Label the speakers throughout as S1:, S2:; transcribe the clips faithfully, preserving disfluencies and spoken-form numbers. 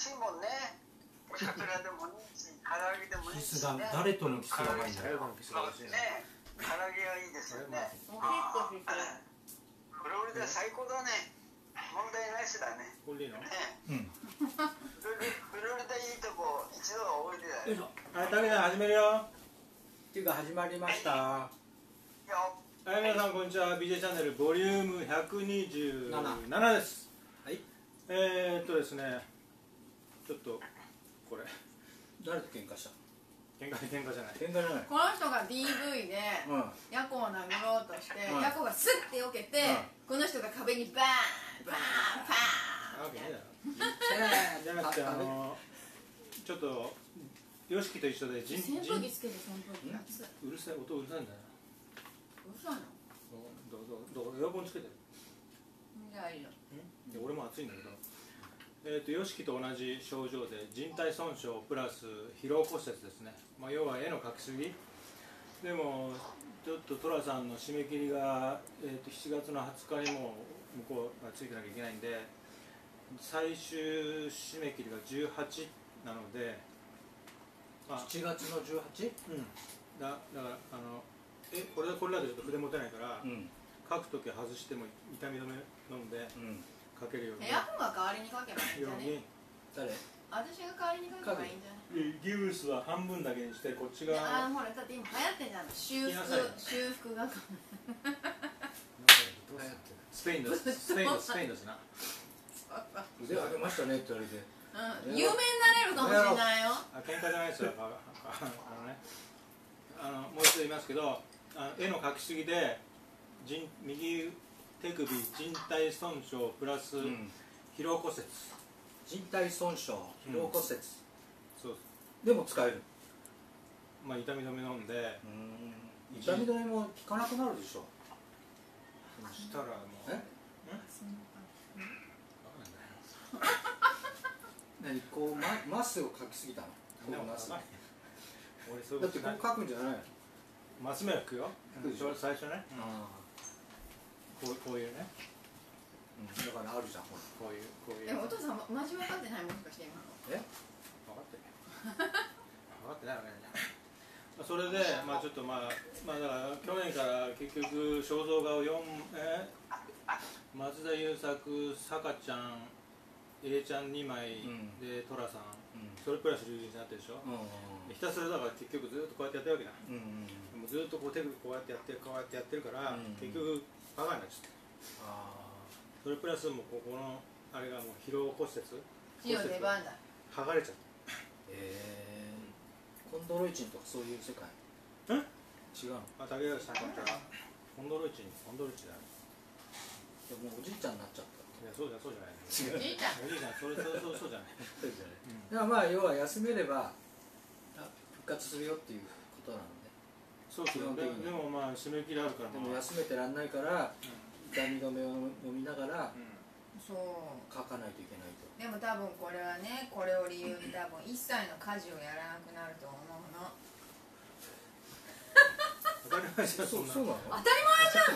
S1: しいもんね。お桜でもいいし、唐揚げでもいいし、ね。
S2: 誰とのキスがないんだよ。
S1: ね、唐揚げがいいですよね。
S3: お結構してる。
S1: フロリダ最高だね。問題ないしだね。
S2: これでいいの？
S1: ね。
S2: うん。
S1: フロリダいいとこ一度はおいでだよ。
S2: はい、たけさん始めるよ。
S4: っていうか始まりました。
S1: よ。
S2: はい、皆さんこんにちは。ビージェー チャンネルボリュームひゃくにじゅうななです。
S4: はい。
S2: えーっとですね、ちょっとこれ
S4: 誰と喧嘩した？
S2: 喧嘩喧嘩じゃない。
S4: 喧嘩じゃない。
S3: この人が ディーブイ でヤコを殴ろうとして、ヤコがスッて避けて、この人が壁にバーンバーンパーン。
S2: なわけねえだろ。じゃなくてあのちょっとヨシキと一緒で
S3: 扇風機つけて扇風機。
S2: うるさい音うるさいんだよ。
S3: うるさいの？
S2: どうどうどうエアコンつけてる。
S3: じゃあいいよ。
S2: で俺も暑いんだけど。えー、とヨシキと同じ症状で人体損傷プラス疲労骨折ですね、まあ、要は絵の描きすぎでもちょっと寅さんの締め切りが、えー、としちがつのはつかにも向こうがついてなきゃいけないんで最終締め切りがじゅうはちなので
S4: しちがつのじゅうはち？
S2: うんだだからあのえこれこれだと筆持てないから、うん、書くときは外しても痛み止め飲んで、うんかけるように。
S3: ヤコが代わりにかけばいいんじゃね。
S4: 誰？
S3: 私が代わりにかけばいいんじゃない。
S2: ギブスは半分だけにしてこっち側。
S3: ああほらだって今流行ってんじゃん。修復修復が。
S2: スペインのスペインのスペインですな。
S4: 腕上げましたねって言われて。
S3: うん有名になれるかもしれないよ。
S2: あ喧嘩じゃないですよ。あのねあのもう一度言いますけどあの絵の描きすぎで人右手首靭帯損傷プラス疲労骨折、
S4: 靭帯損傷疲労骨折、
S2: そう
S4: でも使える。
S2: まあ痛み止め飲んで
S4: 痛み止めも効かなくなるでしょ。
S2: そしたらもうえ
S4: 何こうママスを描きすぎたの？だってこう描くんじゃないの？
S2: マス目は描くよ最初ね。こうこういうね、
S4: だからあるじゃん、こ
S3: ういうこういう。でもお父さんマジ分かってないもしかして今の。
S2: え？分かってる。分かってないわけじゃない。それでまあちょっとまあまあだから去年から結局肖像画をよんえ松田優作、さかちゃん、A ちゃんにまいで寅さん、それプラス龍神になってるでしょ。ひたすらだから結局ずっとこうやってやってるわけだ。もうずっとこう手首こうやってやってこうやってやってるから結局。バカになっちゃった。それプラスもここのあれがもう疲労骨折。
S3: 血の出番だ。
S2: 剥がれちゃった。
S4: ええ。コンドロイチンとかそういう世界。
S2: うん？
S4: 違うの。
S2: あ、竹内さんこんにちは。コンドロイチン、コンドロイチンだ。
S4: でもおじいちゃんになっちゃった。
S2: いやそうじゃそうじゃない。
S3: 違う。おじいちゃん。
S2: おじいちゃんそれそうそうそうじゃない。そうじゃない。
S4: だからまあ要は休めれば復活するよっていうことなので。
S2: そうそうでもまあ締め切りあるから、
S4: でも休めてらんないから痛み止めを飲みながら
S3: そう
S4: 書かないといけないと。
S3: でも多分これはねこれを理由に多分一切の家事をやらなくなると思うの。
S2: 当たり前じゃん。
S4: そうそうなの？
S3: 当たり前じゃん。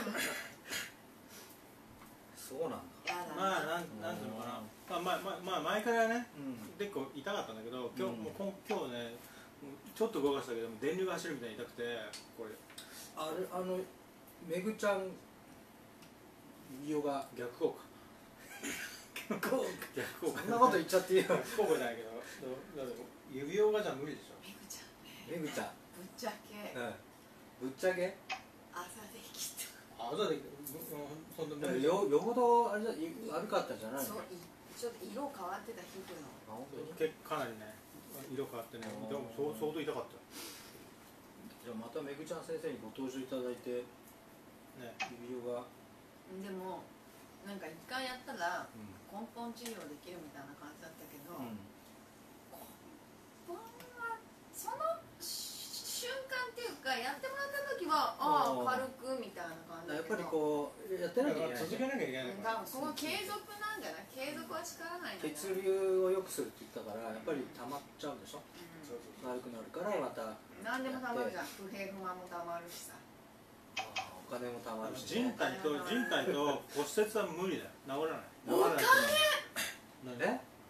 S4: そうなんだ。
S2: まあなんなんていうのかな。まあまあまあ前からね結構痛かったんだけど今日もう今日ね。ちょっと動かしたけど電流が走るみたいに痛くてこれ
S4: あれあのめぐちゃん美容が
S2: 逆効果
S4: 逆効果
S2: 逆効果
S4: そんなこと言っちゃっていいよ。
S2: 逆効果じゃないけど指輪がじゃ無理でしょ。
S3: めぐちゃん
S4: めぐちゃん
S3: ぶっちゃけ
S4: ぶっちゃけ
S3: あざできた
S2: あざできたそんな
S4: よよほどあれ悪かったんじゃないの？
S3: そうちょっと色変わってた皮膚の
S2: 結構かなりね色変わってね、相当痛かった。
S4: じゃあまためぐちゃん先生にご登場いただいて、ね、指輪が。
S3: でもなんか一回やったら根本治療できるみたいな感じだったけど、うん、根本はその瞬間っていうかやってもらった時はああ軽くみたいな感じだけど。
S4: やっぱりこうやってなきゃいけない。
S2: 続けなきゃいけない。
S3: 多分この継続なんじゃない？継続は力ないんじゃない？
S4: 血流を良くするって言ったからやっぱり溜まっちゃうんでしょ。悪くなるからまた
S3: 何でもたまるじゃん。不平不満もたまるしさ。
S4: お金もたまるし、
S2: 人体と人体と骨折は無理だよ。治らない。
S3: お金？
S4: え？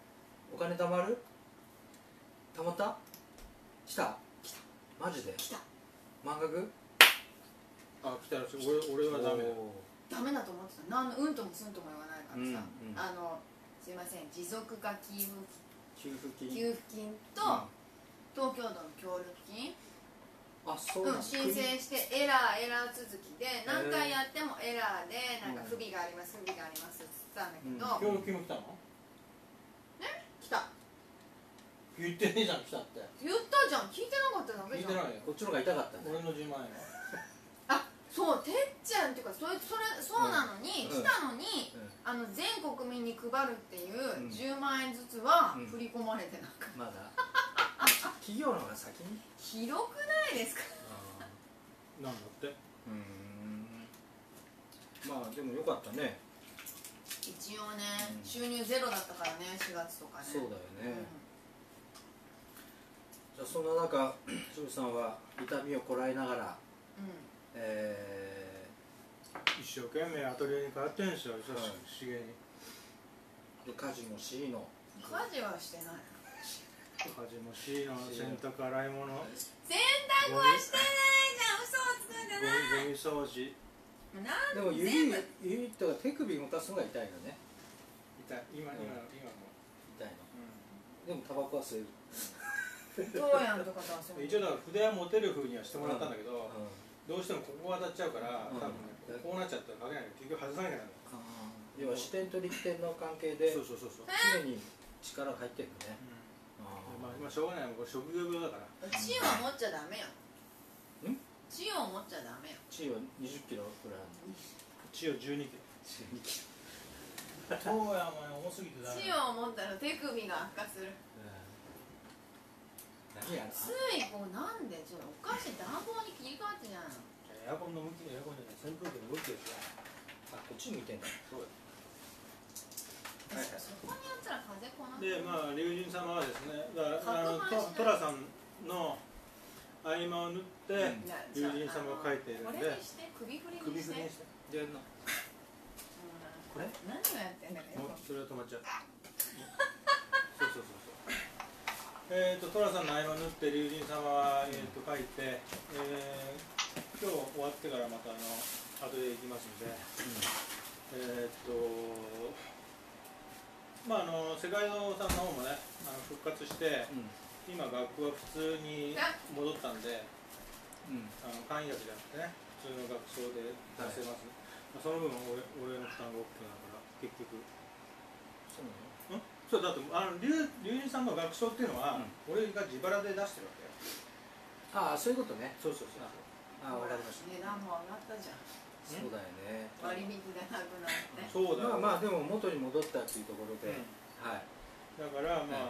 S4: お金貯まる？貯まった？来た？来た。マジで？
S3: 来た。
S4: 満額？
S2: あ、来たらしい。俺俺はダメだ。
S3: ダメだと思ってた。なんうんともすんとも言わないからさ、
S4: うんうん、
S3: あのすいません、持続化給付
S4: 給付金
S3: 給付金と、うん、東京都の協力金、
S4: あ、そうなん、
S3: うん、申請してエラーエラー続きで何回やってもエラーでなんか不備があります不備がありますって言ったんだけど、
S2: 協力金も来たの？
S3: ね、来た。
S2: 言ってねえじゃん、来たって。
S3: 言ったじゃん、聞いてなかっただけじゃん。
S2: 聞いてないよ。
S4: こっちの方が痛かったね。
S2: 俺のじゅうまんえんは。
S3: あ、そう、てっちゃんっていうか、それそれそうなのに、
S4: うん、
S3: 来たのに、うん、あの全国民に配るっていうじゅうまんえんずつは振り込まれてなかった。
S4: まだ企業の方が先に
S3: ひどくないですか？
S2: なんだって。
S4: うーん、まあでもよかったね。
S3: 一応ね、うん、収入ゼロだったからね、しがつとかね。
S4: そうだよね、うん、じゃあそんな中、しぶさんは痛みをこらえながら、うん、え
S2: ー、一生懸命アトリエに通ってるんですよ、久しげに。
S4: で家事もしいの。
S3: 家事はしてない。
S2: 家事もしいの、洗濯洗い物。
S3: 洗濯はしてないじゃん、嘘をつくんじゃない。
S2: ゴミ掃除。
S4: でも指指とか手首動かすのが痛いのね。
S2: 痛い、今、うん、今今も
S4: 痛いの、うん、でもタバコは吸える。
S3: どうやんとかとはそう。
S2: 一応だから筆は持てる風にはしてもらったんだけど、うんうん、どうしてもここが当たっちゃうから、うん、多分ね、こうなっちゃったら書けないけど結局外さなきゃならない。
S4: 要は支点と力点の関係で
S2: そうそうそうそう、
S4: 常に力が入ってるのね、
S2: うん、まあ今しょうがない、これ職業病だから。
S3: 血を持っちゃダメよ。
S4: ん？
S3: 血を持っちゃダメよ。
S4: 血をにじゅっキロぐらいあるの。
S2: 血をじゅうにキロ。
S4: じゅうにキロ。
S2: そうや、お前重すぎてダメ。
S3: 血を持ったら手首が悪化する。
S4: 何やな。
S3: ついこうなんでちょっとおかしい、暖房に切り替わってじゃないの。
S2: エアコンの向き、エアコンじゃない、扇風機の向きですよ。
S4: あ、こっち向いてんだ。そうだ。
S3: はい、そこにやったら風こな
S2: で、まあ龍神様はですね、だからあのトトラさんの合間を縫って龍神様を描いているんで。
S3: これにして首振りにして。
S2: 首振りにして。でやるの。これ？
S3: 何をやってんだかよ。
S2: それは止まっちゃう。そうそうそうそう。えっとトラさんの合間縫って龍神様はえっと描いて、えー、今日終わってからまたあの後で行きますんで、えっと。まあ、あの世界堂さんの方もね、あの復活して、うん、今学校は普通に戻ったんで、うん、あの簡易学じゃなくてね、普通の学装で出せます、はい、その分俺、俺の負担が大きくなるから結局そうなの？ん？そうだってあの龍神さんの学装っていうのは、うん、俺が自腹で出してるわけよ。
S4: ああ、そういうことね。
S2: そうそうそう。あ
S3: あ、分かりました。値段も上がったじゃん。
S4: そうだよね。
S3: 割引がなくなって。
S2: そうだ。
S4: まあまあでも元に戻ったっていうところで、うん、はい。
S2: だからまあ、はい、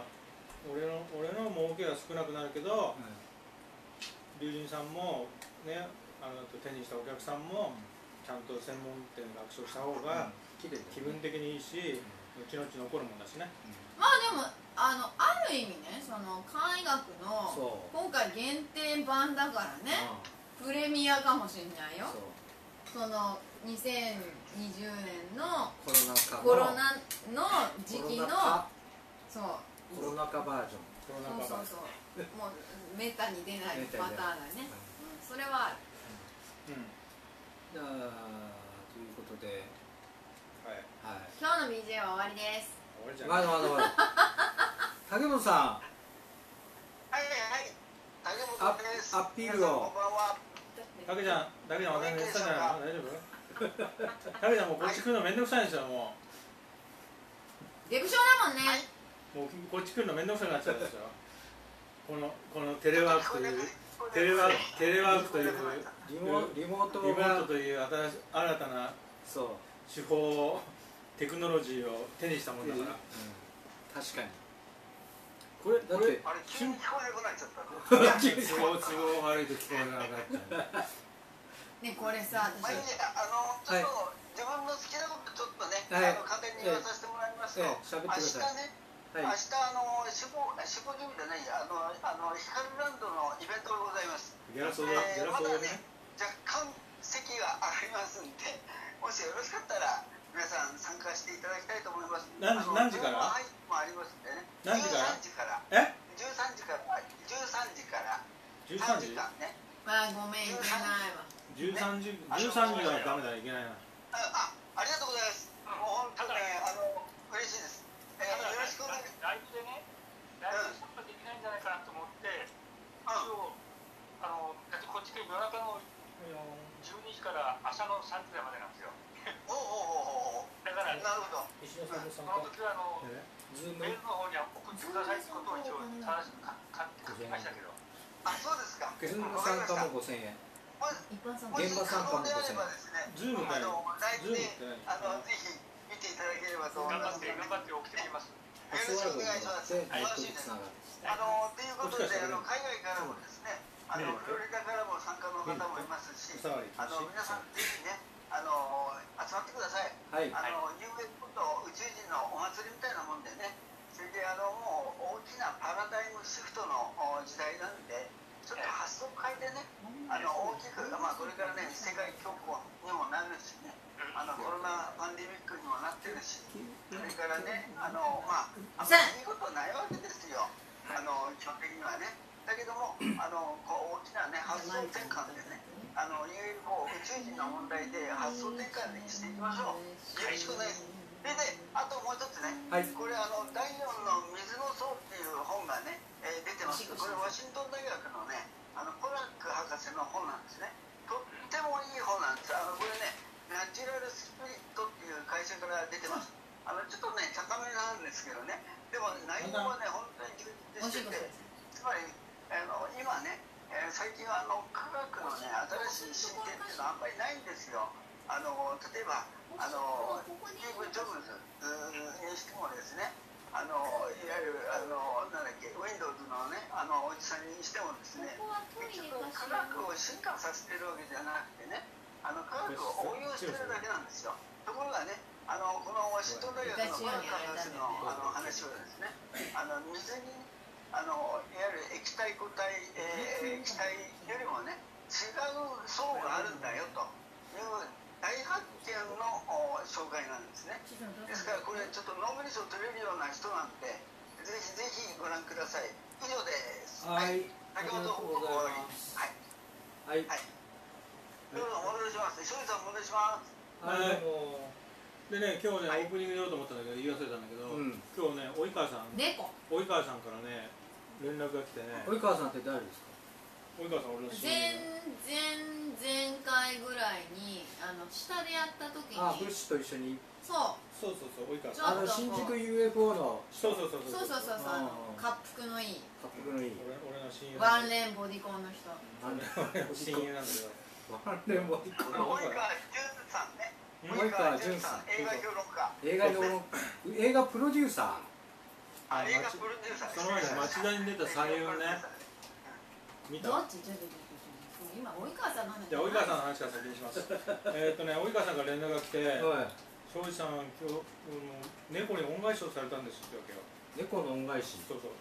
S2: 俺の俺の儲けは少なくなるけど、龍神さんもね、あの手にしたお客さんもちゃんと専門店で学習した方が気分的にいいし、後々残るもんだしね。
S3: まあでもあのある意味ね、その簡易学の今回限定版だからね、プレミアかもしれないよ。そのにせんにじゅうねんの
S4: コロナ禍
S3: コロナの時期のそう
S4: コロナ禍バージョン、
S3: コロナ禍バージョン、そうそうそうもうめったに出ないパターンだね、うん、それはある、
S2: うん、
S4: じゃあということで、
S2: はい
S3: はい、今日の ビージェー は終わりです。
S2: 終わりじゃん。
S4: まだまだまだ竹本さん、
S1: はいはい、竹本です。
S4: アピールを。
S2: たけちゃん、たけちゃん渡辺寝てたんじゃないの？大丈夫？たけちゃんもうこっち来るのめんどくさいんですよ、も
S3: う。デブ症だもんね。
S2: もうこっち来るのめんどくさくなっちゃうんですよ。このこのテレワークというテレワークテレワークという
S4: リモリモート
S2: リモートという新し新たな手法テクノロジーを手にしたもんだから。うん、確かに。これだって
S1: あれ急に聞こえなくなっちゃったの。
S2: 都合都合悪いと聞こえなくなっちゃう。
S3: ね、これさ、
S1: 私あのちょっと自分の好きなことちょっとね、あの簡単に言わさせてもらいますと、明日ね、明日あの死亡死亡準備じゃないあのあの光ランドのイベントがございます。
S2: ギャラソーだ、ギャラソーだね。
S1: 若干席が上がりますんで、もしよろしかったら皆さん参加していただきたいと思います。
S2: 何何時から？
S1: はい、もありますんでね。
S2: 何時から？
S1: じゅうさんじから。
S2: え？
S1: じゅうさんじからじゅうさんじから
S2: じゅうさんじ
S1: さんじかんね。
S3: まあごめんいけないわ。
S2: じゅうさんじじゅうさんじはダメだいけないな。
S1: あ、ありがとうございます。もう本当ね、あの嬉しいです。えー、よろしくお願いします。
S5: ライブでね、ライブ参加できないんじゃないかなと思って、一応あのだってこっちで夜中のじゅうにじから朝のさんじまでなんですよ。
S1: おおおおお。だからなるほど。
S5: 石野さんの参加。その時はあのメールの方には送ってくださいってことを一応正しく書きましたけど。
S1: あ、そうですか。
S4: ズーム参加もごせんえん。
S3: 一般参加。
S4: 現場参加もごせんえん。
S2: ズーム
S1: あのライブで
S2: ズームって
S1: あのぜひ見ていただければと思います。
S5: 頑張って頑張って送ってきます。
S1: よろしくお願いします。よろしいです。あのということであの海外からもですね、あのフロリダからも参加の方もいますし、あの皆さんぜひねあの集まってください。
S4: はい。
S1: あの ユーエフ と宇宙人のお祭りみたいなもんでね。それであのもう大きなパラダイムシフトの時代なんで、ちょっと発想変えてね、あの大きく、まあこれからね世界恐慌にもなるしね、あのコロナパンデミックにもなってるし、それからね、あのまああんまりいいことないわけですよ。あの基本的にはね。だけどもあのこう大きなね発想転換でね、あのいわゆるこう宇宙人の問題で発想転換にしていきましょう。よろしくお願いします。でで、あともう一つね、はい、これあのだいよんの水の層っていう本がね、えー、出てます。これワシントン大学のね、あのポラック博士の本なんですね。とってもいい本なんです。あのこれね、ナチュラルスピリットっていう会社から出てます。あのちょっとね高めなんですけどね、でも内容はね本当に充実してて、つまりあの今ね、えー、最近はあの科学のね新しい進展っていうのはあんまりないんですよ。あの例えばあのスティーブ・ジョブズにしてもですね、あのいわゆるあのなんだっけ Windows のねあのおじさんにしてもですね、結局科学を進化させてるわけじゃなくてね、あの科学を応用してるだけなんですよ。ところがね、あのこのワシントン大学のポラック博士のあの話はですね、あの水にあのいわゆる液体固体、えー、液体よりもね違う層があるんだよという大発見の紹介なんですね。ですからこれちょっとノーベル賞取れるような人なんで、ぜひぜひご覧ください。以上です。
S4: はい。
S1: 先ほど報告終わり。はい。はい。はい。どうぞお戻しします。庄司さんお戻しします。
S2: はい。でね、今日ね、オープニングで言おうと思ったんだけど言い忘れたんだけど、今日ね、及川さん、及川さんからね連絡が来てね。
S4: 及川さんって誰ですか？
S2: 及川さん俺の親友。
S3: 前前回ぐらいにあの下でやった時に、
S4: あ、ブッシュと一緒に。
S3: そう
S2: そうそうそう及川さん。
S4: あの新宿 ユーエフオー の。
S2: そうそうそう
S3: そうそうそうそうあの滑腹のいい。
S4: 滑腹のいい。
S2: 俺俺の親友。
S3: ワンレンボディコンの人。
S2: 俺の親友なんだけど。
S4: ワンレンボディコン。
S1: 及川淳さんね。
S4: 及川淳さん。
S1: 映画評論家。
S4: 映画評論家。映画プロデューサー。
S1: あ、映画プロデューサー。
S2: その前に町田に出た三遊ね。見た？
S3: どっち？今及川さんの話。
S2: じゃあ及川さんの話から先にします。えっとね及川さんから連絡が来て、庄司さん今日猫に恩返しをされたんですってわけよ。
S4: 猫の恩返し。
S2: そうそう。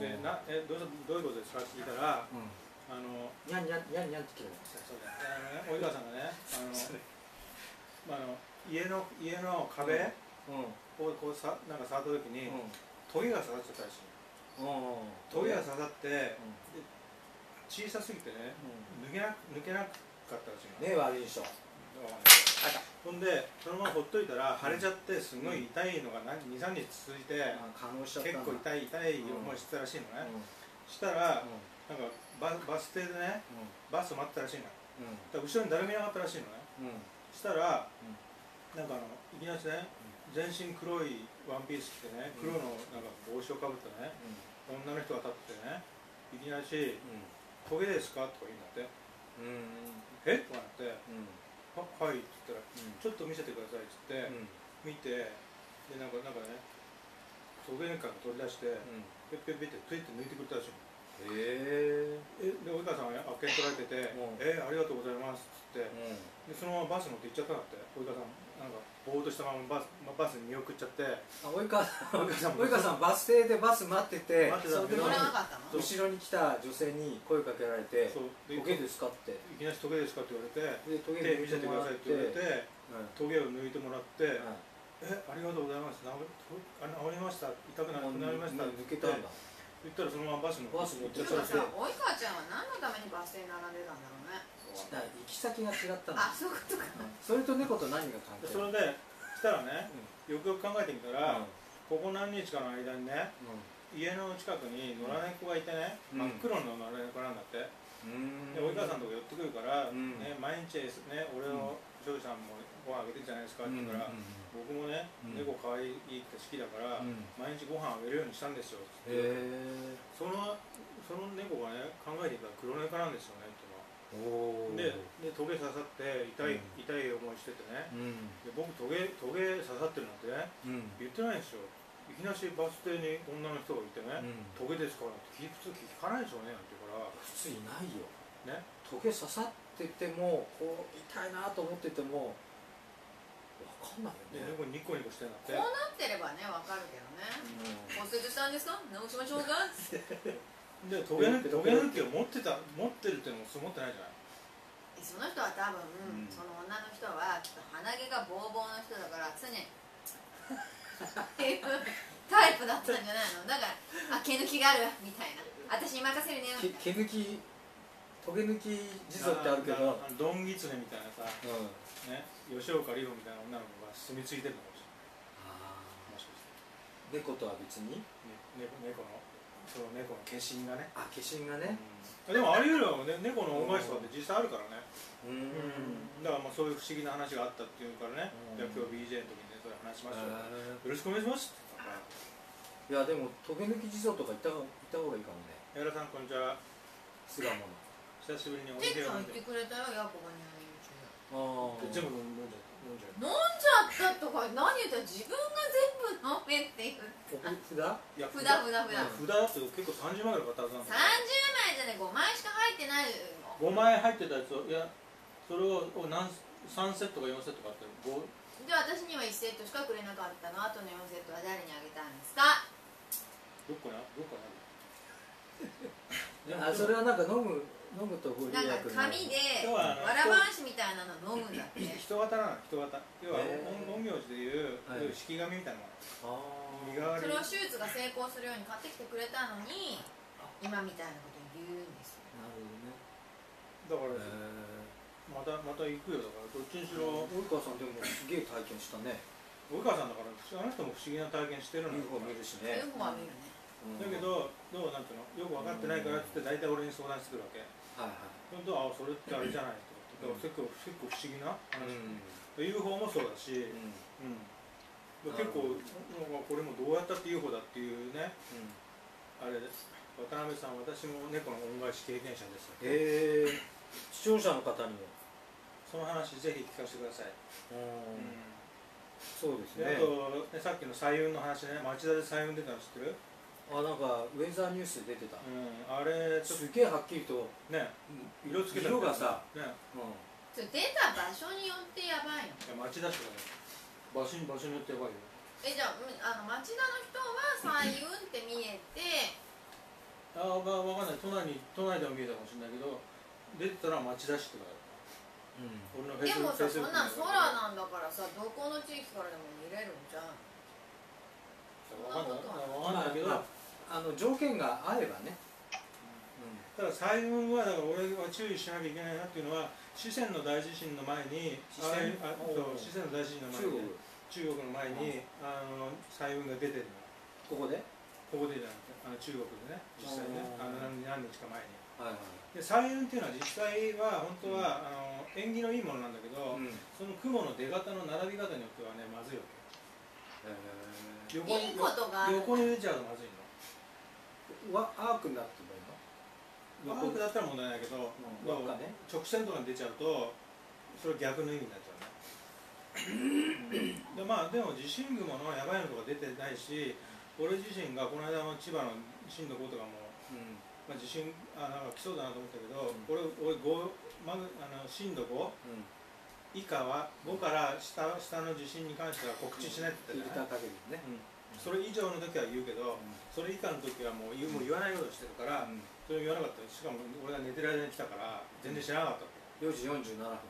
S2: でなえどうどういうことですかって聞いたら、あの
S4: にゃんにゃんにゃんにゃんって聞いた。
S2: そうだね。及川さんがねあのまああの家の家の壁をこうさなんか触った時にトゲが刺さっちゃったらしい。トゲが刺さって小さすぎてね抜けな抜けなかったらしいの。
S4: ね悪いでしょ。
S2: ほんでそのままほっといたら腫れちゃってすごい痛いのがにさんにち続いて結構痛い痛い思いしてたらしいのね。したらなんかババス停でねバス待ってたらしいの。後ろに誰もいなかったらしいのね。したらなんかあのいきなりね全身黒いワンピース着てね黒のなんか帽子をかぶったね女の人が立ってねいきなりし「トゲですか?」とか言うんだって。「えっ?」とかなって「ははい」って言ったら「ちょっと見せてください」っつって見てでなんかなんかねトゲ感取り出してペッペッペッってプイって抜いてくれたらしいの。
S4: へえ。
S2: で及川さんはあっけに取られてて「えありがとうございます」っつってでそのままバス乗って行っちゃったんだって。及川さんなんかぼーっとしたままバスバスに見送っちゃって。
S4: 及川さん及川さんバス停でバス待ってて後ろに来た女性に声かけられて「トゲですか?」って
S2: いきなり「トゲですか?」って言われて「手見せてください」って言われてトゲを抜いてもらって「えありがとうございます治りました痛くなくなりました」って言って言ったらそのままバスの
S3: バス乗っちゃって及川ちゃんは何のためにバス停に並んでたんだろうね。
S4: 行き先が違ったの。
S3: あ、そういうことか。
S4: それと猫と何が関係？
S2: それでしたらね、よくよく考えてみたら、ここ何日かの間にね、家の近くに野良猫がいてね、真っ黒の野良猫なんだって。で及川さんとか寄ってくるからね、毎日ね俺を庄司さんもご飯あげてるじゃないですかって言うから、僕もね猫可愛いって好きだから毎日ご飯あげるようにしたんですよ。そのその猫がね考えていたら黒猫なんですよねっていうのは。ででトゲ刺さって痛い痛い思いしててね。で僕トゲトゲ刺さってるなんてね言ってないんですよ。いきなしバス停に女の人がいてね「トゲですから」って普通聞かないでしょうねなんて言うから
S4: 普通いないよ。
S2: ね
S4: トゲ刺さっててもこう痛いなと思ってても分かんないよね。
S2: 猫ニコニコしてんだって。
S3: こうなってればね分かるけどね。骨折したんですか？直しましょうか？
S2: でトゲ抜きを持ってた持ってるっていうのもそう思ってないじゃない。
S3: その人は多分、その女の人はきっと鼻毛がボーボーの人だから常にっていうタイプだったんじゃないの。だからあ毛抜きがあるみたいな、私に任せるねみたいな。
S4: 毛抜きトゲ抜き地蔵ってあるけど
S2: ドンギツネみたいなさ、ね吉岡里帆みたいな女の子が住み着いてるのかもしれない。
S4: 猫とは別に
S2: 猫のその猫の化身がね。
S4: あ化身がね。
S2: でもあり得るわね、猫の恩返しとかって実際あるからね。だからまあそういう不思議な話があったっていうからね、じゃあ今日 ビージェー の時にねそれ話しましょう。よろしくお願いしますって
S4: 言ったから。いやでもトゲ抜き地蔵とか行った行った方がいいかもね。
S2: 矢田さんこんにちは。
S4: 巣鴨の
S2: 久しぶりにお
S3: 店
S2: 店を
S3: 長言ってくれたよ、ヤコが入院中。
S4: ああ
S2: 全部飲んじゃう飲んじゃう。
S3: 飲んじゃったとか何言ったら自分が全部飲めって言う。
S4: 札？
S2: いや
S3: 札札札。
S2: 札だって結構さんじゅうまいぐらい買ったはずなんだ。
S3: さんじゅうまいじゃね、ごまいしか入ってないの。
S2: ごまい入ってたやつをいやそれを何さんセットかよんセット買ってる。
S3: で私にはいちセットしかくれなかったの。あとのよんセットは誰にあげたんですか？
S2: どっかなどっかな。
S4: あそれはなんか飲む飲むとご利益
S3: なんか紙でわらばんしみたいなの飲むんだって。
S2: 人型なの人型。要は陰陽師でいう式紙みたいなもの。
S3: それを手術が成功するように買ってきてくれたのに今みたいなこと言うんですよ。
S4: なるほどね。
S2: だからまたまた行くよ。だからどっちにしろ
S4: 及川さんでもすげえ体験したね。
S2: 及川さんだからあの人も不思議な体験してるの。
S4: ユーフォー 見るしね。
S3: ユーフォー は見るね。
S2: だけどどうなんていうのよく分かってないからって大体俺に相談してくるわけ。
S4: はいはい。
S2: 本当はあそれってあれじゃないとか結構結構不思議な話。ユーフォー もそうだし、結構これもどうやったって ユーフォー だっていうね。あれです。渡辺さん、私も猫の恩返し経験者です。
S4: へえ。視聴者の方にも
S2: その話ぜひ聞かせてください。
S4: そうですね。
S2: あとさっきの彩雲の話ね、町田で彩雲出たの知ってる？
S4: あ、なんかウェザーニュースで出てた。
S2: あれ
S4: すげえはっきりと
S2: ね、色つけた
S4: 色がさ、
S3: 出た場所によってやばいの。
S2: 町田市だね。場所に場所によってやばいよ。
S3: え、じゃああの町田の人は彩雲って見えて。
S2: ああ、わかんない。都内に都内でも見えたかもしれないけど、出てたら町田市とか。
S3: でもさ、そんな空なんだからさ、どこの地域からでも見れるんじゃん。
S2: わかんないけど、
S4: あの条件が合えばね。
S2: ただ彩雲はだから俺は注意しなきゃいけないなっていうのは、四川の大地震の前に、四川の大地震の前に中国の前にあの彩雲が出てるの。
S4: ここで？
S2: ここでじゃなくて、あの中国でね、実際ね、あの何何日か前に。
S4: はいはい。
S2: で彩雲っていうのは実際は本当は、あの縁起のいいものなんだけど、その雲の出方の並び方によってはねまずいわけ。横に横に出ちゃうとまずいの。
S4: わアークになってもいいの？
S2: アークだったら問題ないけど、直線とかに出ちゃうとそれ逆の意味になっちゃうね。でまあでも地震雲のやばいのとか出てないし、俺自身がこの間の千葉の震度ごとかも、まあ、地震あなんか来そうだなと思ったけど、俺俺ごまずあの震度ご以下はごから下下の地震に関しては告知しないって言ってたじゃない。それ以上の時は言うけど、それ以下の時はもう言うもう言わないようにしてるから、それを言わなかった。しかも俺が寝てる間に来たから全然知らなかったわけ。
S4: よじよんじゅうななふん。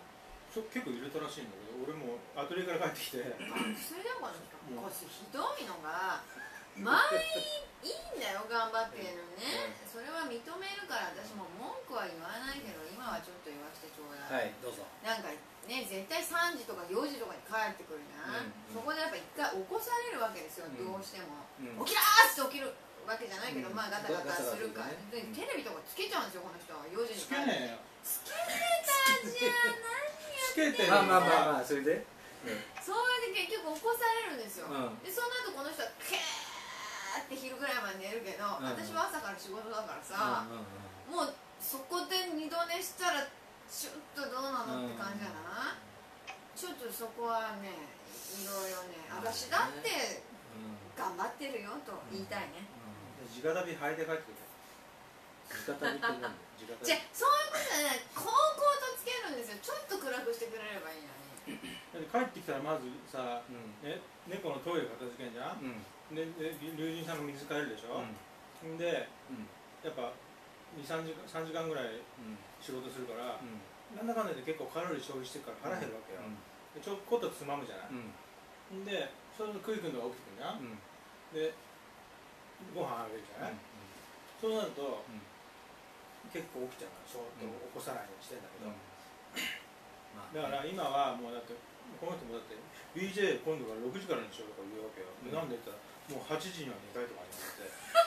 S2: そ結構揺れたらしいんだけど、俺もアトリエから帰ってきて
S3: それでもこの人ひどいのが前いいんだよ頑張ってるのね、それは認めるから私も文句は言わないけど今はちょっと言わせてちょうだい。
S4: はいどうぞ。
S3: なんかね絶対さんじとかよじとかに帰ってくるじゃん、うんうん、そこでやっぱ一回起こされるわけですよ、うん、どうしても、うん、起きらーって起きるわけじゃないけど、うん、まあガタガタするから、ね、でテレビとかつけちゃうんですよこの人はよじに帰ってつけねえたじゃん何やってんの。
S4: まあまあまあまあそれで、
S3: うん、それで結局起こされるんですよ、うん、でその後この人はケーって昼ぐらいまで寝るけど、うんうん、私は朝から仕事だからさ、うんうんうん、もうそこで二度寝したらちょっとどうなのって感じじゃない、うん、ちょっとそこはねいろいろね、私だって頑張ってるよと言いたいね、
S2: うんうん、直旅履いて帰ってくる。直旅って何？直旅
S3: じゃそういうことじゃない、こうこうとつけるんですよ、ちょっと暗くしてくれればいいのに。
S2: 帰ってきたらまずさ、うん、ね、猫のトイレ片付けんじゃん、うん、でで龍神さんの水替えるでしょ、うん、で、うん、やっぱにさんじかんさんじかんぐらい仕事するから、うん、なんだかんだで結構カロリー消費してるから腹減るわけよ、うん、でちょこっとつまむじゃない、うん、でそれのクイ君のが起きてくるじゃん、うん、でご飯あげるじゃない、うん、そうなると、うん、結構起きちゃうからそーっと起こさないようにしてんだけど、うんだから今はもうだってこの人もだって ビージェー 今度からろくじからにしようとか言うわけよ、うん、なんで言ったらもうはちじには寝たいとか言って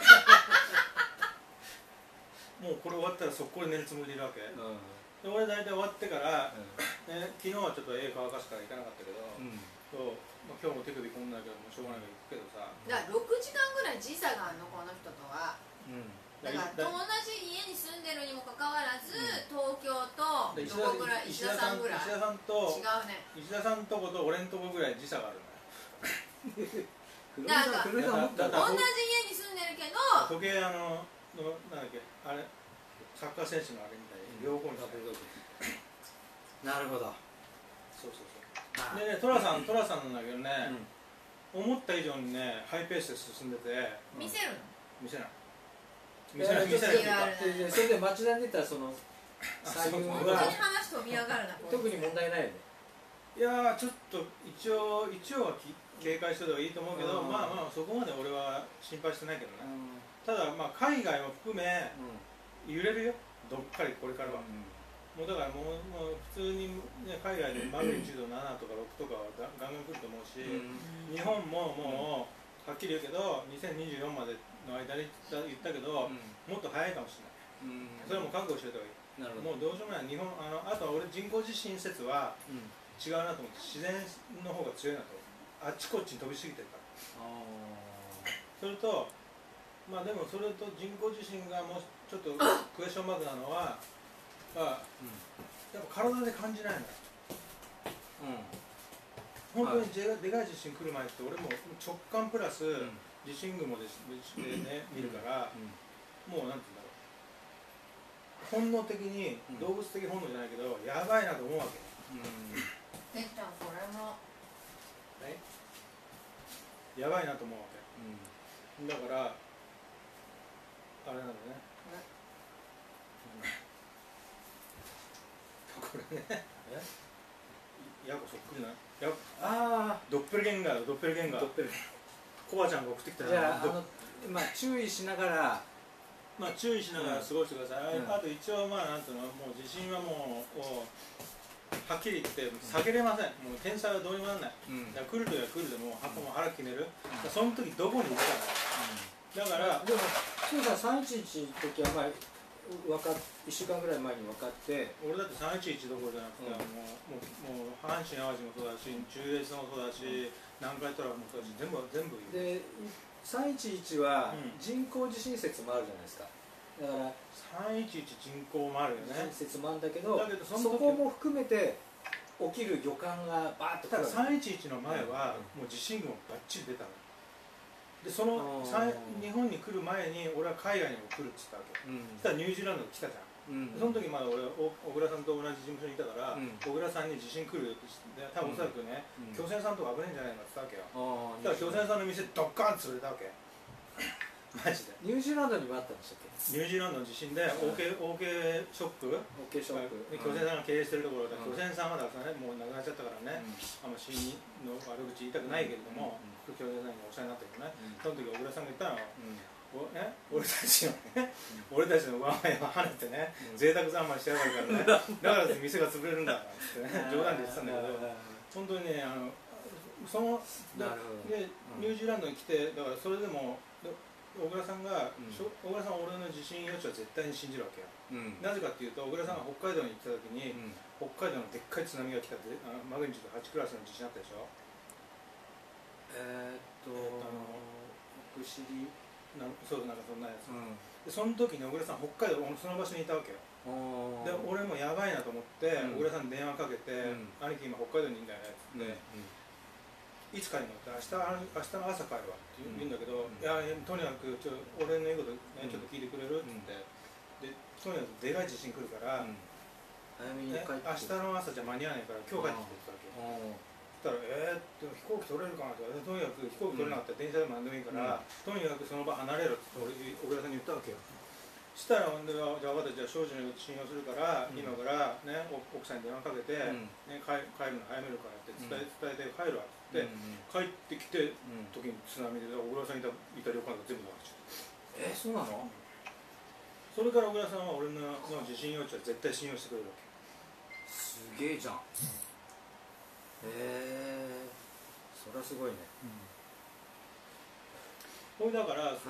S2: もうこれ終わったら速攻で寝るつもりでいるわけ、うん、で俺大体終わってから、うんね、昨日はちょっと絵乾かすから行かなかったけど、うんそうまあ、今日も手首こんなんだけどもうしょうがないから行くけどさ
S3: だからろくじかんぐらい時差があるのこの人とは、うんだから同じ家に住んでるにもかかわらず、うん、東京とどこぐらい石田さんぐらい
S2: 石田さんと
S3: 違うね
S2: 石田さんとこと俺んとこぐらい時差があるのよ
S3: なんか同じ家に住んでるけど
S2: 時計あののなんだっけあれサッカー選手のあれみたいに両方にして
S4: なるほど
S2: そうそうそうでねトラさんトラさんなんだけどね、うん、思った以上にねハイペースで進んでて
S3: 見せるの
S2: 見せない
S4: 見せない見せないそれで町田に出たらその
S3: 左右は話飛び上がるな
S4: 特に問題ないよね
S2: いやーちょっと一応一応は警戒しておいた方がいいと思うけど、うん、まあまあそこまで俺は心配してないけどね、うん、ただまあ海外も含め、うん、揺れるよどっかりこれからは、うん、もうだからもう、もう普通に、ね、海外でマグニチュードななとかろくとかはガンガン来ると思うし、うん、日本ももうはっきり言うけどにせんにじゅうよんまでの間に言ったけど、うん、もっと早いかもしれない、うん、それも覚悟しておいた方がいい。もうどうしようもない日本あのあとは俺人工地震説は違うなと思って自然の方が強いなとあっちこっちに飛びすぎてるからそれとまあでもそれと人工地震がもうちょっとクエスチョンマークなのは、まあうん、やっぱ体で感じないんだ、うん、本当にでかい地震来る前って俺も直感プラス、うん地震雲でね見るから、うん、もうなんていうんだろう本能的に、うん、動物的本能じゃないけどやばいなと思うわけ
S3: てっちゃんこれも
S2: えやばいなと思うわけ、うん、だからあれなんだね、うん、これねえヤコそっくりなヤコああドッペルゲンガーだドッペルゲンガードッペルコバちゃんが送ってきた
S4: じゃあ、あのまあ注意しながら
S2: まあ注意しながら過ごしてください、うん、あと一応まあなんていうのもう地震はもうはっきり言って避けれません、うん、もう天災はどうにもならない、うん、だから来るときは来るでもうもう腹決める、うん、その時どこに行くかだ、うん、だから
S4: でもつーさんさんいちいちの時はまあ分かっいっしゅうかんぐらい前に分かって
S2: 俺だってさんいちいちどころじゃなくて、うん、もうもうもう阪神・淡路もそうだし中越もそうだし、うん南海トラフもそうだし全部全部
S4: でさんいちいちは人工地震説もあるじゃないですかだから
S2: さんいちいち人工もあるよね
S4: 地震説もあるんだけどだけど そ, そこも含めて起きる予感がバーッと
S2: たださんいちいちの前はもう地震雲バッチリ出たのでその日本に来る前に俺は海外にも来るって言ったわけ、うん、そしたらニュージーランドに来たじゃんうん、その時まだ俺小倉さんと同じ事務所にいたから、うん、小倉さんに地震来るって多分おそらくね、うん、巨船さんとか危ないんじゃないかって言ったわけよ、うん、だから巨船さんの店ドッカーン潰れたわけマジで。
S4: ニュージーランドにもあったんでしたっけ？
S2: ニュージーランドの地震で OK ショップ、
S4: OK ショップ、
S2: 巨泉さんが経営してるところで、巨泉さんはだからね、もう亡くなっちゃったからね、あんま死因の悪口言いたくないけれども、巨泉さんにお世話になったけどね、その時小倉さんが言ったのは、おね、俺たちのね、俺たちの上前を跳ねてね、贅沢三昧してやがるからね、だから店が潰れるんだってね、冗談で言ってたんだけど、本当にね、あのそのでニュージーランドに来て、だからそれでも小倉さんが、うん、小倉さんは俺の地震予知は絶対に信じるわけよ、うん、なぜかっていうと小倉さんが北海道に行った時に、うん、北海道のでっかい津波が来たって、あのマグニチュードはちクラスの地震あったでしょ。
S4: えー、っと、えー、っとあの
S2: 奥尻な、そうなんかそんなやつ、うん、でその時に小倉さん北海道その場所にいたわけよ。で俺もやばいなと思って、うん、小倉さんに電話かけて、うん、兄貴今北海道にいんだよねっつって、うんうん、いつ帰るのって明日、明日の朝帰るわって言うんだけど、うん、いやとにかくちょ俺の言うこと、ね、ちょっと聞いてくれるって言って、うん、でとにかくでかい地震来るから、うん、早めに帰って、ね、明日の朝じゃ間に合わないから今日帰ってきてって言ったわけ。そしたら「えー、って飛行機取れるかな」ってとにかく飛行機取れなかったら電車でも何でもいいから、うん、とにかくその場離れろって俺小倉さんに言ったわけよ。したら、じゃあ分かった、じゃあ少女の信用するから、うん、今から、ね、奥さんに電話かけて、うんね、帰, 帰るの早めるからって伝え、伝えて帰るわって言って、うん、帰ってきて、うん、時に津波で小倉さんいたいた旅館が全部流れちゃった。
S4: えー、そうなの？
S2: それから小倉さんは俺の地震予知は絶対信用してくれるわけ。
S4: すげえじゃん。へえー、それはすごいね。
S2: これだから、はい、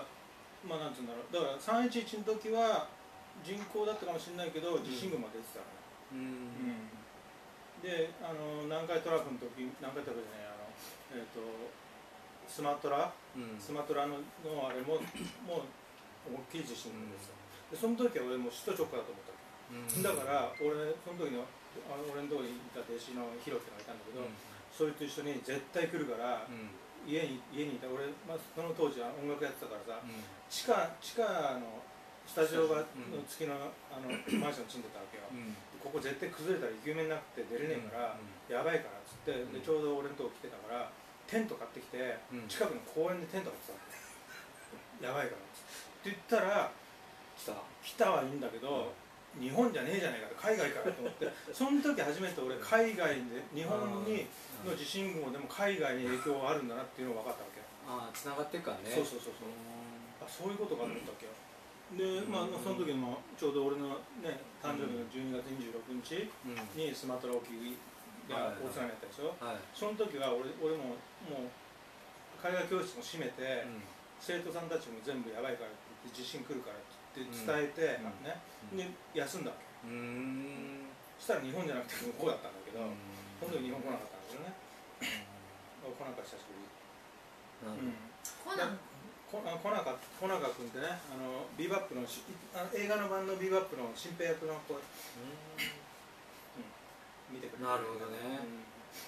S2: まあなんていうんだろう、だからさんいちいちの時は人口だったかもしれないけど地震群まで出てたから、うんうん、であの南海トラフの時、南海トラフじゃない、あの、えー、とスマトラ、うん、スマトラ の, のあれももう大きい地震群ですよ、うん、でその時は俺もう首都直下だと思ったわけ、うん、だから俺その時のあの俺のところにいた弟子のヒロってのがいたんだけど、うん、それと一緒に絶対来るから、うん、家に家にいた俺、まあ、その当時は音楽やってたからさ、うん、地下地下のスタジオがの付きのあのマンションに住んでたわけよ、うん、ここ絶対崩れたら生き埋めになって出れねえから、うん、やばいからっつってでちょうど俺のとこ来てたからテント買ってきて、うん、近くの公園でテント買ってたやばいからっつって言ったら来た来たはいいんだけど、うん、日本じゃねえじゃないかと海外からと思ってその時初めて俺海外で日本にの地震雲でも海外に影響があるんだなっていうのが分かったわけよ。
S4: ああ、つながってるからね。
S2: そうそうそうそう。あ、そういうことがあったわけよ。で、まあその時もちょうど俺のね誕生日のじゅうにがつにじゅうろくにちにスマトラ沖が大津波やったでしょ。はい、その時は俺俺ももう海外教室も閉めて、うん、生徒さんたちも全部やばいからって地震来るからって伝えて、うん、ね、で休んだわけ。うん。そしたら日本じゃなくて向こうだったんだけど、その時日本来なかったんだけどね。来なかった久しぶり。うん。
S3: 来な
S2: こあ小中小中君ってね、あのビーバップのしあの映画の版のビーバップの新平役の子、うん、見てくれる。
S4: なるほどね、うん、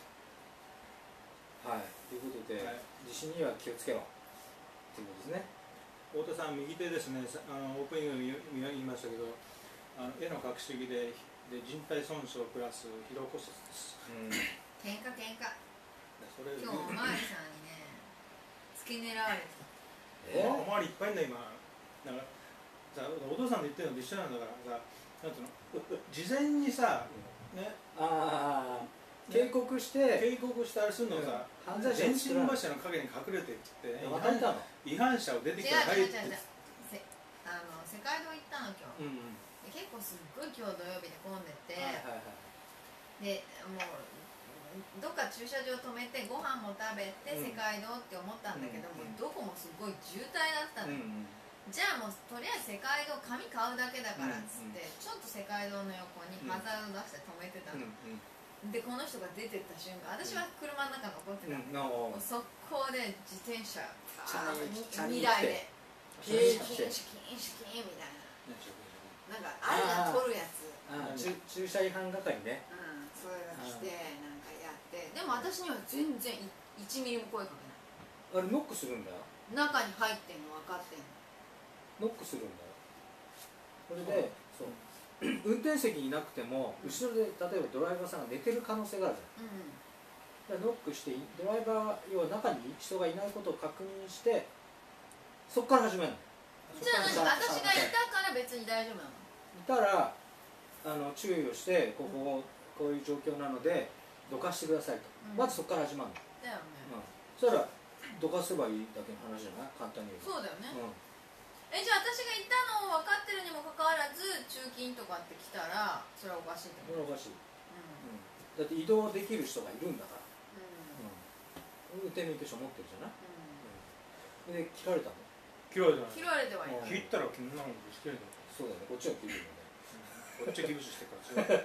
S4: はい、ということで、はい、地震には気をつけろということですね。
S2: 太田さん、右手ですね、あのオープニングで言いましたけど、あの絵の隠し木でで人体損傷プラス疲労骨折です。
S3: うん、喧嘩喧嘩。それ今日おまわりさんにね突き狙われて。
S2: えー、おまわりいっぱいいんだ今。だからさ、お父さんの言ってるのと一緒なんだからさ、なんていうの、事前にさ、ね、
S4: ああ、警告して
S2: 警告してあれするのさ、犯罪者電信柱の陰に隠れてって言って、違反者を出てきたら入って。
S3: あの世界堂行ったの今日。うんうん、で結構すっごい今日土曜日で混んでて、はいはいはい、でもう。どっか駐車場止めてご飯も食べて世界堂って思ったんだけど、うん、もうどこもすごい渋滞だったの、うん、じゃあもうとりあえず世界堂紙買うだけだからっつって、うん、ちょっと世界堂の横にハザード出して止めてたの、うん、でこの人が出てった瞬間私は車の中残ってたの、うん、速攻で自転車にだいでシキンシキンシキンみたいな、なんかあれが取るやつ、
S4: 駐車違反係ね、
S3: うん、それが来てなんかやってでも私には全然いちミリも声かけない。
S4: あれノックするんだよ。
S3: 中に入ってんの分かってん
S4: の。ノックするんだよ。それで、そう、運転席にいなくても後ろで例えばドライバーさんが寝てる可能性があるじゃん。うん、だからノックしてドライバー要は中に人がいないことを確認してそっから始めるの。
S3: じゃあ何、私がいたから別に大丈夫なの？
S4: いたらあの注意をして、こここういう状況なのでどかしてくださいと、うん、まずそこから始まるの。
S3: だよね、
S4: うん、そしたらどかせばいいだけの話じゃない、簡単に言うと。
S3: そうだよね、
S4: うん、
S3: え、じゃあ私がいたのを分かってるにもかかわらず中勤とかって来たらそれはおかしいってこと？
S4: それはおかしい、うんうん、だって移動できる人がいるんだから、うんうん、運転免許証持ってるじゃない、うんうん、で切られたの？
S2: 切られたの？
S3: 切られてはいない。
S2: 切ったらこんなもんしてるの？
S4: そうだね、こっちは切るよね、
S2: こっちはギブスしてから違う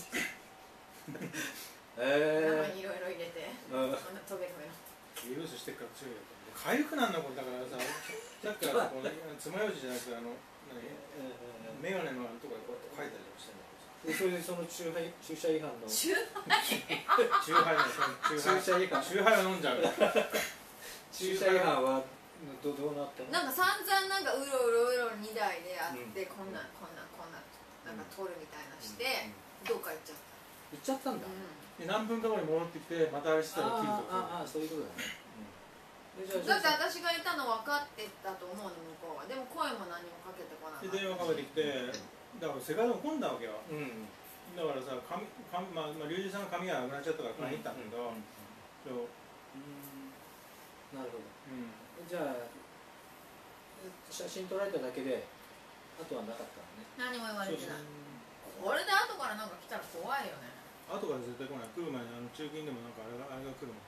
S4: え
S3: 中にいろいろ入れて、
S4: うん、
S3: こんなトゲトゲの
S2: ギブスしてから強いよ。かゆくなるのこれだからさ、さっきからこう爪楊枝じゃなくてあの何メガネのところこうやって書いたりとかしてるんだけどさ。
S4: でそれでその駐車駐車違反の
S3: チュー
S2: チューハイの
S4: 駐車違反
S2: チューハイは飲んじゃう。
S4: 駐車違反はどどうなったの？
S3: なんか散々なんかうろうろうろにだいであって、うん、こんなんこんなんこんなんなんか取るみたいなして、うん、どっか行っちゃった。
S4: 行っちゃったんだ。うん、
S2: で何分か後に戻ってきてまたあれしたら切るとか。
S4: ああそういうことだね。
S3: だって私がいたの分かってたと思うの向こうは。でも声も何もかけてこなかった。
S2: で電話かけてきて、だから世界でも混んだわけよ。うん、だからさ、髪髪まあまあ龍二さんの髪がなくなっちゃったから買いに行ったんだけど、うんうん
S4: うん、なるほど。うん、じゃあ写真撮られただけであとはなかったのね。
S3: 何も言われてない。これで後からなんか来たら怖いよね。
S2: 後から絶対来ない。来る前にあの中金でもなんかあれがあれが来るもん。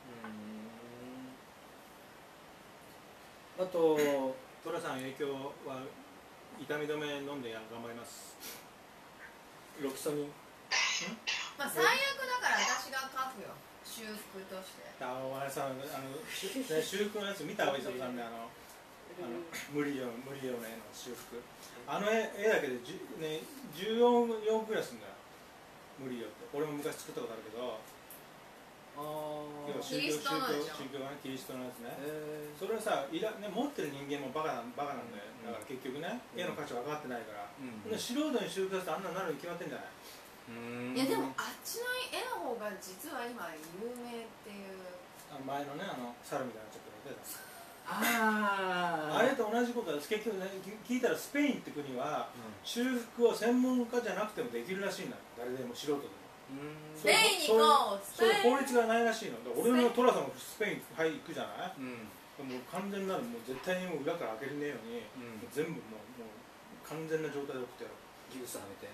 S4: うん、あと
S2: トラさん影響は痛み止め飲んで頑張ります。
S4: ロキソニン。
S3: まあ最悪だから私が書くよ。修復として。
S2: あお前さあの修復のやつ見たわ、磯部さんであのあの無理よ無理よねの修復。あの絵絵だけでじゅ、ね、じゅうよんよんくらいするんだよ。無理よって。俺も昔作ったことあるけど。
S3: あ
S2: あ宗教宗教宗教がねキリストのやつね。それはさいら、ね、持ってる人間もバカなバカなんだよ。だから結局ね、絵の価値分かってないから。うん、素人に修復させてあんなになるに決まってんじゃない。
S3: いやでもあっちの絵の方が実は今有名っていう。
S2: あの前のねあの猿みたいなちょっと出た。
S4: あ
S2: あれと同じことです。結局ね聞いたらスペインって国は、うん、修復を専門家じゃなくてもできるらしいんだ。誰でも素人でも。
S3: スペインに行こう。
S2: そういう法律がないらしいの。俺のトラさんもスペインはい行くじゃない。うん、もう完全なるもう絶対にもう裏から開けれねえように、うん、全部もうもう完全な状態で送ってやろう。
S4: ギブスはめて。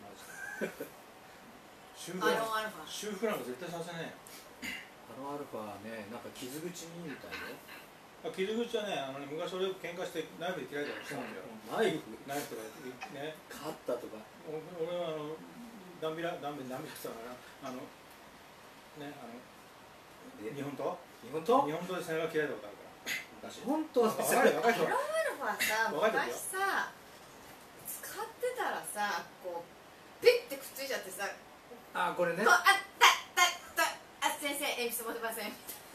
S2: 修復なんか修復なんか絶対させねえ。
S4: アロンアルファはねなんか傷口にみたいね。
S2: 傷口はね、あのね昔俺よく喧嘩してナイフで切られたりしたんだよ。
S4: ナイフ
S2: ナイフとかね。
S4: カッタとか。
S2: 俺はあのダンビラダンビラダンビラって言ったからあのねあの日本刀
S4: 日本刀
S2: 日本刀で背中切られたことあるから。
S4: 本当は
S3: アロンアルファさ昔さ使ってたらさこうピッてくっついちゃってさ
S4: あこれね
S3: あったったったあ先生鉛筆持てません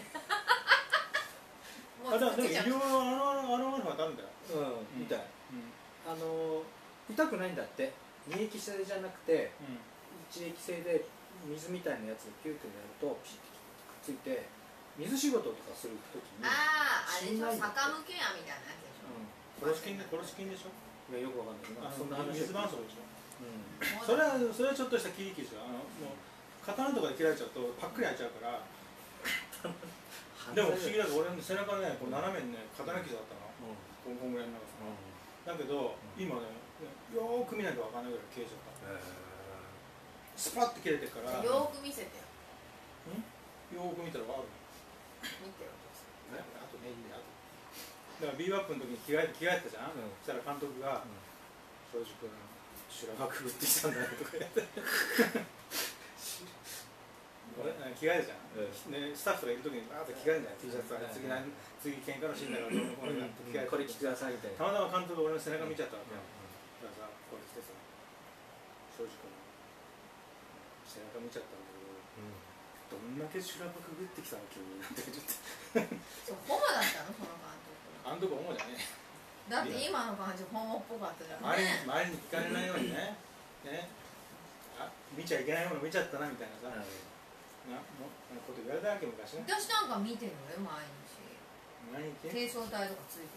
S2: あでも医療のアロンアルファあるんだよ。
S4: うんみたい。あの痛くないんだって。二液性じゃなくて一液性で水みたいなやつをピューってやるとピッてくっついて水仕事とかするときに
S3: あああれでしょ逆向けやみたいなやつでしょ。
S2: 殺し菌で殺し菌でしょ。
S4: いやよくわかんないけど
S2: そんな話水絆創でしょ。それはそれはちょっとした切り傷でしょ。あのもう刀とかで切られちゃうとパックリ開いちゃうから。でも不思議だけど俺の背中ねこう斜めにね刀傷だったの。こんぐらいの長さ。だけど今ねよーく見ないとわかんないぐらい切れちゃった。スパッて切れてから。
S3: よーく見せてよ。
S2: よーく見たらわかる。
S3: 見てよ。
S2: ねあとねいいねあと。だからビーバップの時に着替え着替えたじゃん。そしたら監督が正直修羅場くぐってきたんだよとか言って。着替えるじゃん、ね、スタッフがいるときにバーッと着替えるんだよ、T シャツは次何次喧嘩のシーンだから
S4: これ着てくださいみたいな。
S2: たまたま監督が俺の背中見ちゃったわけよ。だからさこれ着てさ正直背中見ちゃったんだけど、どんだけ修羅場くぐってきたの君なんて言って
S3: そうホモだったのその監督。
S2: 監督ホモじゃねえ。
S3: だって今の感じホモっぽかったじゃんね。
S2: 周りに聞かれないようにねねあ見ちゃいけないもの見ちゃったなみたいなさなもこと言われたわけ昔ね。
S3: 私なんか見てるよ毎日。
S2: 毎日
S3: 低層体とかついてる。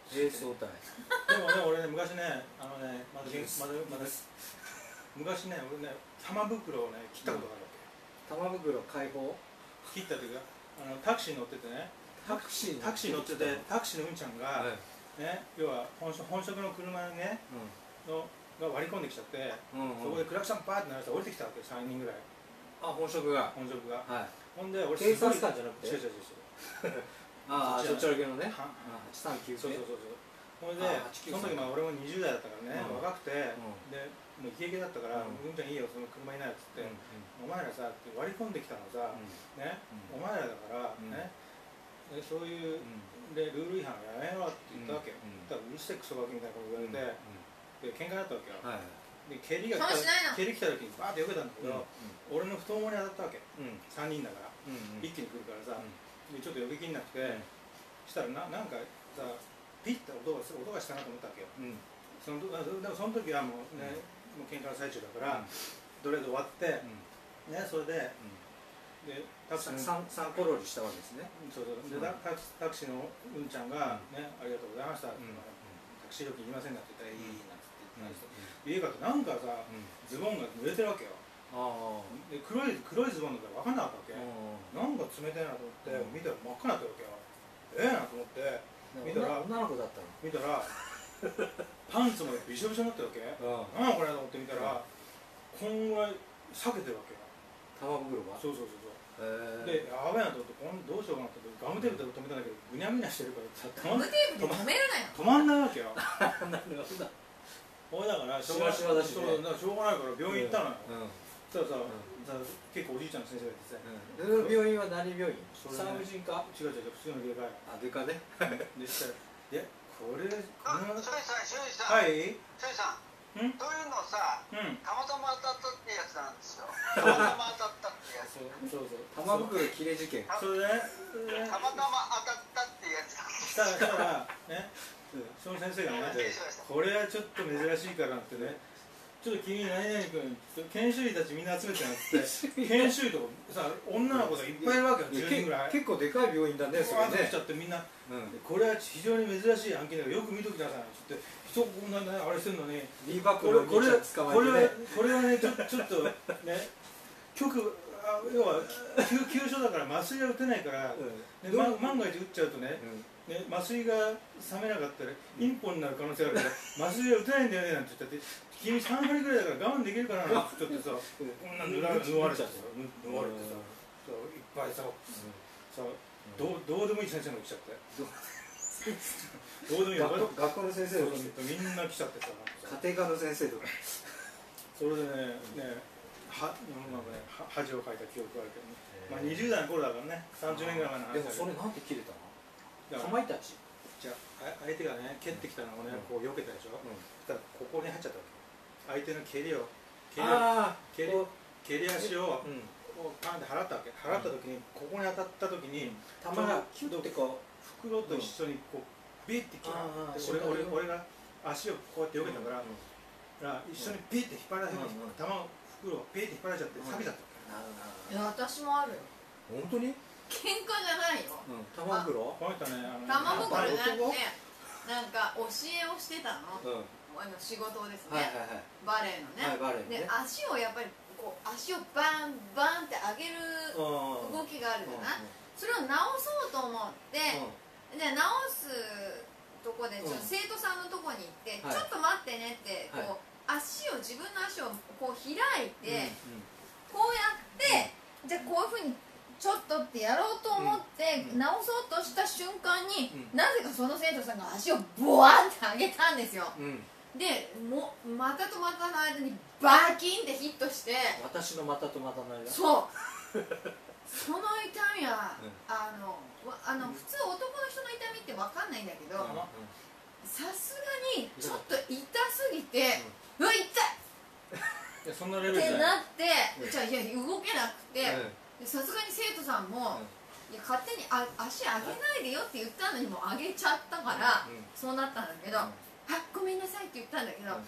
S4: 並走隊
S2: でもね俺ね昔ねあのねまだまだまだ昔ね俺ね玉袋をね切ったことがあるわけ。
S4: 玉袋解放
S2: 切ったというかあのタクシー乗っててね
S4: タクシー
S2: タクシー乗っててタクシーのうんちゃんが、はい、ね要は本職本職の車にね、うん、のが割り込んできちゃって、うんうん、そこでクラクションパーって鳴らして降りてきたわけさんにんぐらい。
S4: あ本職が
S2: 本職が、
S4: はい、
S2: ほんで俺
S4: 警察官じゃなくて
S2: 違う違う違う
S4: ああそっちら系のねはちさんきゅう
S2: そうそうそうそうほんでその時まあ俺もにじゅう代だったからね、うん、若くて、うん、でもうイケイケだったから「うんちゃんいいよその車いない」っつって「お前らさ」って割り込んできたのさ、ねお前らだからねそういうでルール違反やめろって言ったわけよ。だからうるせえクソガキみたいなこと言われてで喧嘩だったわけよ。で蹴りが来た蹴り来た時にバーって避けたんだけど俺の太ももに当たったわけさんにんだから一気に来るからさでちょっと避けきんなくてしたらななんかさピッて音が音がしたなと思ったわけよ。そのでもその時はもうねもう喧嘩の最中だからとりあえず終わってねそれででタクシーの
S4: さんコロリしたわけですね。
S2: そうそうでタクシーのうんちゃんがねありがとうございましたタクシー料金いりませんかって言ったらいいなんつって言って家かってなんかさズボンが濡れてるわけよ。で黒い黒いズボンだから分かんなかったわけ。なんか冷たいなと思って見たら真っ赤になったわけよ。ええなと思って見たら
S4: 女の子だったの
S2: 見たらパンツもびしょびしょになってるわけ。なんだこれと思って見たらこんぐらい裂けてるわけよ
S4: 玉袋が。
S2: そうそうそうそうでやべえなと思ってこんどうしようかなってガムテープで止めたんだけどぐにゃぐにゃしてるから
S3: ガムテープで止めるなよ
S2: 止まんないわけよ。
S4: なるほど。
S2: 俺だからしょうがないから病院行ったのよ。そしたらさ結構おじいちゃんの先生が言ってさ
S4: 病院は何病院？産婦人科？
S2: 違う違う普通の外科。
S4: あ外科ね。
S2: でしたらいやこれ
S1: あ庄司さん庄司さん
S2: はい
S1: 庄司さんというのさたまたま当たったってやつなんですよ。たまたま当たったってやつ。
S2: そうそう
S4: 玉袋切れ事件。
S2: それで
S1: たまたま当たったってやつなんです
S2: よ。したらねその先生がねこれはちょっと珍しいからってねちょっと君何々君研修医たちみんな集めてなって研修医とかさ女の子がいっぱいいるわけよ。じゅうにんぐらい
S4: 結構でかい病院だねそれね。
S2: 来ちゃってみんなこれは非常に珍しい案件だからよく見ときなさいって人こんなねあれしてるのに
S4: ビーバックの
S2: これ
S4: 捕まえてね
S2: これはねちょちょっとね局要は急急所だから麻酔は打てないから万が一打っちゃうとねね、麻酔が冷めなかったらインポになる可能性があるから麻酔は打てないんだよねなんて言ったって君さんはりぐらいだから我慢できるかなってちょっとさこんな縫われちゃってさ縫われてさいっぱいささどうどうでもいい先生が来ちゃってどうでもいい
S4: 学校の先生とか
S2: みんな来ちゃってさ
S4: 家庭科の先生とか
S2: それでねねはなんかね恥をかいた記憶があるけどねまあにじゅう代の頃だからねさんじゅうねんぐらい前の話
S4: でもそれなんで切れたの？かまいたち
S2: じゃあ相手がね蹴ってきたのをねこう避けたでしょ。そしたらここに入っちゃったわけ。相手の蹴りを蹴りを蹴り足をパンって払ったわけ。払った時にここに当たった時に
S4: 球がキュッてこう
S2: 袋と一緒にこうビッてきた。俺俺が足をこうやって避けたから一緒にピッて引っ張られて球を袋をピッて引っ張られちゃって避けちゃった。
S3: いや私もあるよ。
S4: 本当に？
S3: 喧嘩じゃないよ。
S4: 玉袋？
S2: この人ね、
S3: 玉袋じゃなくて、なんか教えをしてたの。あの仕事ですね。バレエのね。で足をやっぱりこう足をバンバンって上げる動きがあるじゃない。それを直そうと思ってで直すとこでちょっと生徒さんのとこに行ってちょっと待ってねってこう足を自分の足をこう開いてこうやってじゃあこういうふうに。ちょっとってやろうと思って直そうとした瞬間に、うん、なぜかその生徒さんが足をボワンって上げたんですよ、うん、でも股と股の間にバキンってヒットして
S4: 私の股と股の間
S3: そうその痛みは、うん、あのあの普通男の人の痛みって分かんないんだけどさすがにちょっと痛すぎてうわ、痛い
S2: そんなレベル
S3: ってなってじゃあいや動けなくてさすがに生徒さんも、うん、いや勝手にあ足上げないでよって言ったのにもう上げちゃったから、うん、そうなったんだけど、うん、あごめんなさいって言ったんだけど、うん、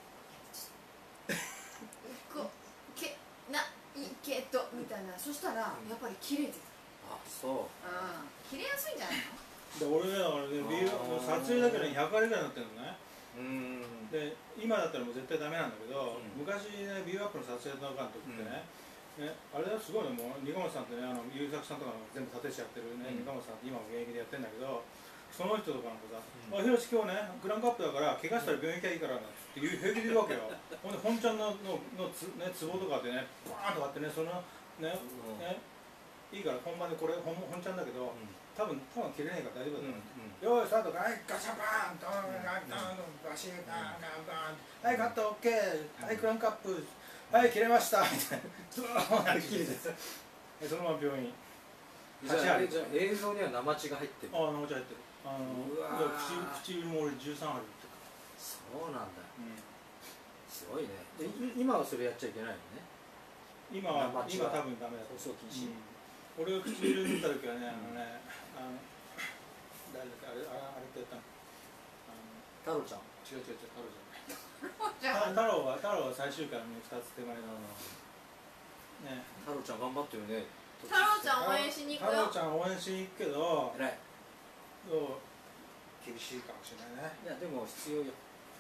S3: こうけないけどみたいなそしたら、やっぱり切れてた。
S4: あそう、
S3: うん、切れやすいんじゃないの？
S2: で俺ね、俺ね、ビュー撮影だけでひゃくわりぐらいになってるのね。
S4: うん
S2: で今だったらもう絶対ダメなんだけど、
S4: うん
S2: 昔ねビューアップの撮影とかの時ってね、ねあれはすごいね、もう二本さんってね、あの優作さんとかの全部撮影しちゃってるね、
S4: うん
S2: 二本さんって今も現役でやってるんだけど、その人とかなんかさ「あひろし今日ねグランカップだから怪我したら病院行きゃいいから」なんて言う平気で言うわけよ。ほんで本ちゃんのののつねツボとかでねバーンとかってね、そのねねいいから本番でこれ本本ちゃんだけど、多分多分切れないから大丈夫だと思う。よーいスタート、はいガシャバーンドーンガンガンガシッガンガンガン、はいカットオッケー、はいクランカップ、はい切れましたみたいな、ドーンって切れてそのまま病院。
S4: じゃあじゃあ映像には生血が入ってる。
S2: ああ生血入ってる。あの
S4: うわー
S2: 口唇も俺じゅうさん針打ってる。
S4: そうなんだ。
S2: うん
S4: すごいね。でい今はそれやっちゃいけないのね。
S2: 今は今
S4: 生血は
S2: 多分ダメだと
S4: 放送禁止。
S2: うん俺が唇打った時はね、あのね、あの誰だっけ、あれあれあれってやったの、あの
S4: 太郎ちゃん。
S2: 違う違う違う、太郎
S3: じゃあ
S2: じゃない。太郎は太郎は最終回のねふたつ手前のね。
S4: 太郎ちゃん頑張ってるね。
S3: 太郎ちゃん応援しに行くよ。
S2: 太郎ちゃん応援しに行くけど、
S4: 偉い。
S2: そう厳しいかもしれないね。
S4: いやでも必要よ。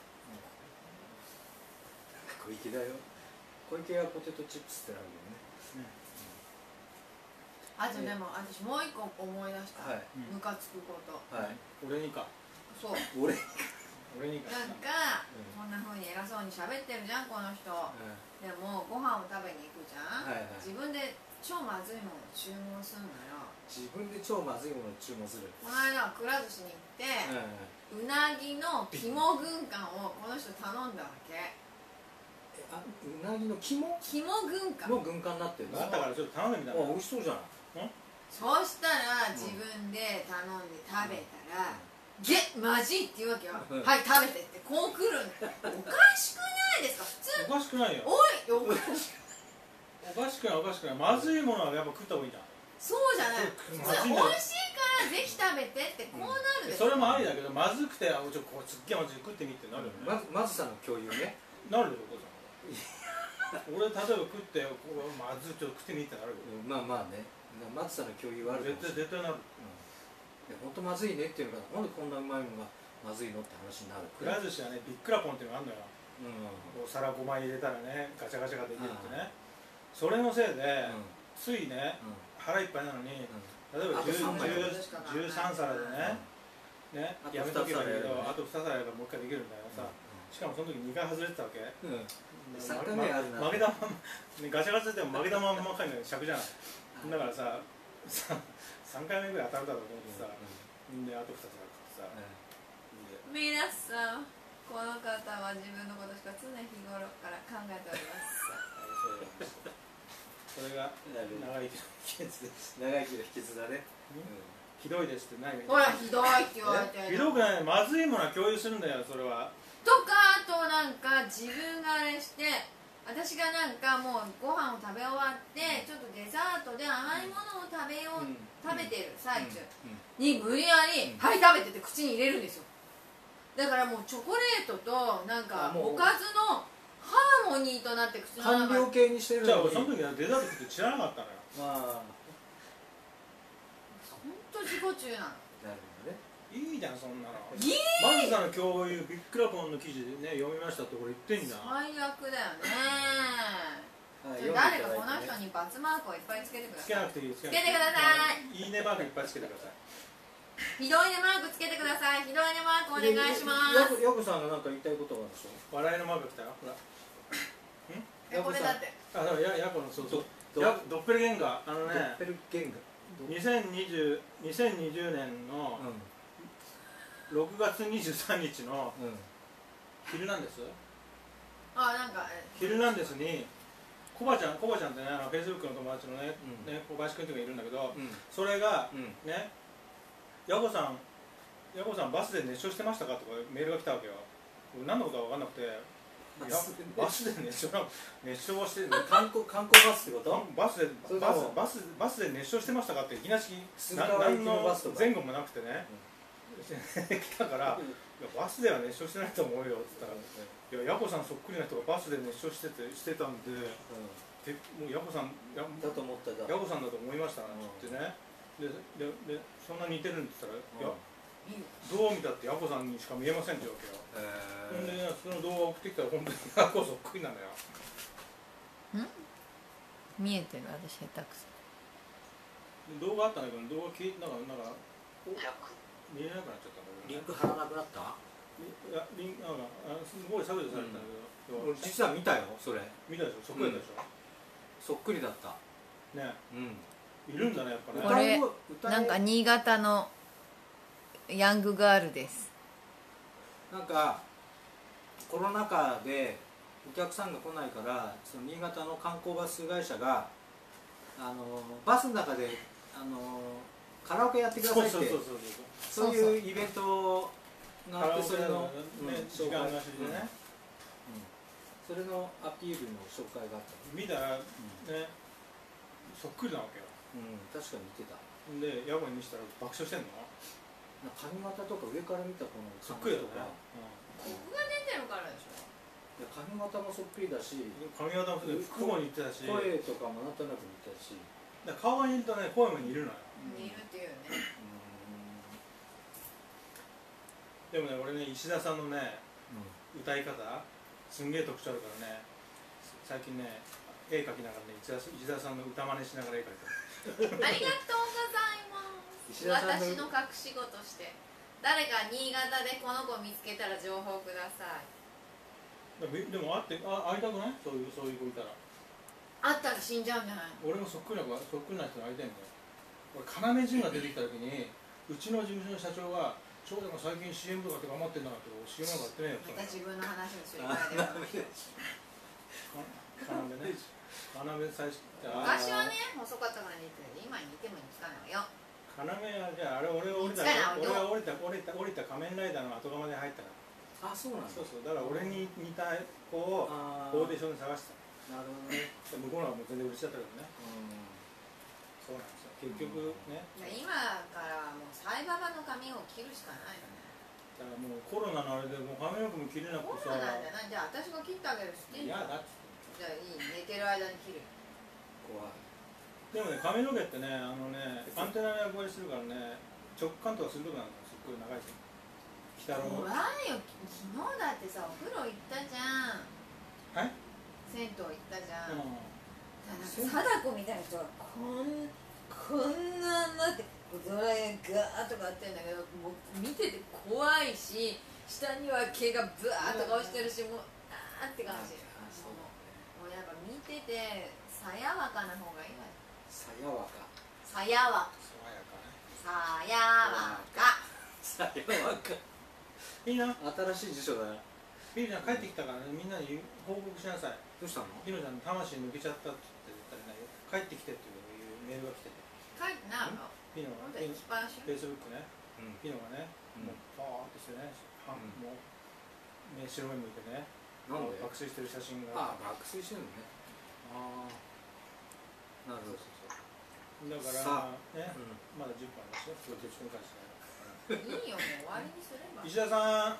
S4: 小池だよ。小池はポテトチップスってあるよね。
S3: あとでも私もう一個思い出した。
S4: はい
S3: ムカつくこと。
S4: はい。
S2: 俺にか。
S3: そう。
S4: 俺。
S2: 俺にか。
S3: なんか、
S4: うん
S3: こんな風に偉そうに喋ってるじゃんこの人。
S4: うん
S3: でもご飯を食べに行くじゃん。
S4: はいはい。
S3: 自分で超まずいものを注文するのよ。
S4: 自分で超まずいものを注文する。
S3: この間はくら寿司に行って、
S4: うん。
S3: うなぎの肝軍艦をこの人頼んだわけ。
S4: えあうなぎの肝
S3: 肝軍艦。
S4: の軍艦になってるの。
S2: あったからちょっと頼んでみた
S4: あ
S2: ら。
S4: 美味しそうじゃない。
S3: そうしたら自分で頼んで食べたら「げマジ?」って言うわけよ「
S4: うん
S3: はい食べて」ってこう来るんだよ。おかしくないですか普通。
S2: おかしくないよ。
S3: おいおかし
S2: おかしくないおかしくない。まずいものはやっぱ食った方がいいじゃん。
S3: そうじゃない。普通美味しいからぜひ食べてってこうなるでしょ。
S2: それもありだけど、まずくて、あちょっとこれすっげえまずい食ってみってなるよね。
S4: まずまずさの共有ね。
S2: なるよ、お父さん。俺、例えば食って、これまずいちょっと食ってみってなるよ。
S4: うんまあまあね。まずさの共有はあるかもしれない。
S2: 絶対絶対なる。
S4: 本当まずいねっていうのがなんでこんなうまいものがまずいのって話になる。
S2: くら寿司はね、ビックラポンっていうのがあるのよ。
S4: うん。
S2: お皿ごまい入れたらね、ガチャガチャができるってね。それのせいで、ついね、腹いっぱいなのに、例えばじゅうさんさらでね、ね、やめとけばいいけど、あとふたさらやればもう一回できるんだよさ。しかもその時にかい外れてたわけ。
S4: うん。
S2: さ
S4: さんかいめあるな。
S2: 負けたまま、ガチャガチャでも負けたままかいの尺じゃない。だからさ、さんかいめぐらい当たるだろうと思ってさ、で、あとふたつがあってさ、
S3: 皆さんこの方は自分のことしか常日頃から考えております。
S2: それが長生きの秘訣です。
S4: 長生きの秘訣だね。
S2: ひどいですってないみ
S3: ほらひどいって言われて
S2: ひどくない。まずいものは共有するんだよ、それは。
S3: とかあとなんか自分があれして私がなんかもうご飯を食べ終わってちょっとデザートで甘いものを食べよう、
S4: うん
S3: 食べてる最中
S4: うん
S3: に無理やり「はい食べて」って口に入れるんですよ。だからもうチョコレートとなんか
S4: あもう
S3: おかずのハーモニーとなって口の
S4: 完了
S3: 中に
S4: 形にしてる
S2: じゃあ
S4: のに。
S2: 俺その時はデザート食って知らなかったのよ。
S4: まあ
S3: ほんと自己中なの。
S4: なるほどね。
S2: いいじゃんそんなの。
S3: いい
S2: マズさんの共有ビックラポンの記事でね読みましたってこれ言ってんじゃん。
S3: 最悪だよね。
S4: はい
S3: じゃあ誰かこの人にバツマークをいっぱいつけてくだ
S2: つけ
S3: さい。
S2: なくていい。つ
S3: けてくださ
S2: い。いいねマークいっぱいつけてください。
S3: ひどいねマークつけてください。ひどいねマークお願いします。
S4: ヤコさんがなんか言いたいことがあるでしょ。
S2: 笑いのマーク来たよ。ほら。
S3: えこれだって
S2: あ、だからやヤコのそうそう。
S4: ド
S2: やドッペルゲンガーあの
S4: ドッ
S2: ね
S4: ペルゲンガ
S2: にせんにじゅう、にせんにじゅうねんの
S4: う
S2: ろくがつにじゅうさんにちの
S4: んうん
S2: ヒルナンデス。
S3: あなんかえ
S2: ヒルナンデスにコバちゃんコバちゃんってねあのフェイスブックの友達のね、
S4: うん
S2: ね小林君っていうのがいるんだけど、
S4: うん
S2: それが
S4: うん
S2: ねヤコさんヤコさんバスで熱唱してましたかとかメールが来たわけよ。俺何のことか分かんなくて。いやバスで熱唱熱唱をして
S4: 観光観光バスってこと？
S2: バスで
S4: それ
S2: バス
S4: でも
S2: バスバスで熱唱してましたかっていきなり
S4: 鈴川行きのバスとか
S2: 前後もなくてね、来たから「いやバスでは熱唱してないと思うよ」って言ったら「いやヤコさんそっくりな人がバスで熱唱しててしてたんででもうヤコさんや
S4: だと思っただ。
S2: ヤコさんだと思いました」って言ってねでででそんな似てるんって言ったら、いやどう見たってヤコさんにしか見えませんって言うわけよ。ほんでその動画送ってきたら本当にヤコそっくりなのよ。
S3: ん見えてる私下手くそ。
S2: 動画あったんだけど動画消えなんかなんか見えなくなっちゃったんだけど、ね、
S4: リンク貼らなくなった？
S2: いやリンなんかあすごい削除されたんだけど、
S4: 俺実は見たよそれ。
S2: 見たでしょ、そっくりでしょ、うん、
S4: そっくりだった
S2: ね。
S4: うん、
S2: いるんだねやっぱね。
S3: これなんか新潟のヤングガールです。
S4: なんかコロナ禍でお客さんが来ないからその新潟の観光バス会社があのバスの中であのカラオケやってくださいってそういうイベントがあって、それの
S2: 時間なしでね、
S4: それのアピールの紹介があった。
S2: 見たらねそっくりなわけよ。
S4: うん、確かに似てた。
S2: でヤコに見せたら爆笑してんの。
S4: 髪型とか上から見たこの
S2: そっくりだね。
S3: コクが出てるからでしょ。
S4: いや髪型もそっくりだし、
S2: 髪型も服も似てたし、
S4: 声とかもなんとなく似てたし、
S2: だ顔が似るとね声も似るのよ。
S3: 似るっていうね。
S2: でもね俺ね石田さんのね、うん、歌い方すんげえ特徴あるからね、最近ね絵描きながらね石田さんの歌真似しながら絵描いてる。
S3: ありがとうございます。私の隠し子として誰か新潟でこの子見つけたら情報ください。
S2: でも会ってあ会いたくない？そういうそういう子いたら。
S3: 会ったら死んじゃうんじゃない？
S2: 俺もそっくりな子そっくりな人に会いたいんだよ。俺要潤が出てきた時にうちの事務所の社長が長女が最近 シーエム とかって頑張ってんだけど シーエム なんかやってねえよって。
S3: また自分の話をするからね。
S2: 要ね。要最初
S3: 昔はね細かったから似てる。今似ても似つかないよ。
S2: 要はじゃああれ俺降りた俺は降りた降りた降りた仮面ライダーの後釜で入ったから。あ、そうなんだ。そうそう、だから俺に似た子をオーディションで探してた。なるほどね。向こうのはもう全然売れちゃったけどね。そうなんですよ。結局ね。
S3: 今からもうサイババの髪を切るしかないよね。
S2: だからもうコロナのあれでもう髪の毛も切れなくてさ。
S3: コロナじゃない。じゃあ私が切ってあげるしてんじゃん。いやだっつって。じゃあいい、寝てる間に切る。
S2: 怖い。でもね、髪の毛ってね、あのね、アンテナの役割するからね、直感とか鋭くなるのすっごい長いですよ。
S3: 怖いよ、昨日だってさ、お風呂行ったじゃん。
S2: はい？
S3: 銭湯行ったじゃん。
S2: うん、
S3: 貞子みたいな人がこんこんななってドライガーとかやってんだけど、もう見てて怖いし、下には毛がブワーッとか落ちてるし、もうあーって感じ。もうやっぱ見ててさやわかな方がいいわよ。
S4: さやわか。
S3: さやわ。
S2: 爽やかね。
S3: さやわか。
S4: さやわか。
S2: みんな
S4: 新しい辞書だね。
S2: みーちゃん帰ってきたからね、みんなに報告しなさい。
S4: どうしたの？
S2: ひろちゃん魂抜けちゃったって言ったらね、帰ってきてっていうメールが来てて。
S3: 帰ってないの？
S2: ピノが、フェイスブックね、ピノがね、もうパーってしてね、もう目白目向いてね、爆睡してる写真が。
S4: ああ、爆睡してるのね。ああ。なるほど。
S2: だからね、まだじゅっぷんですよ。それで紹介しない。
S3: いいよ、もう終わりにすれば。
S2: 石田さん、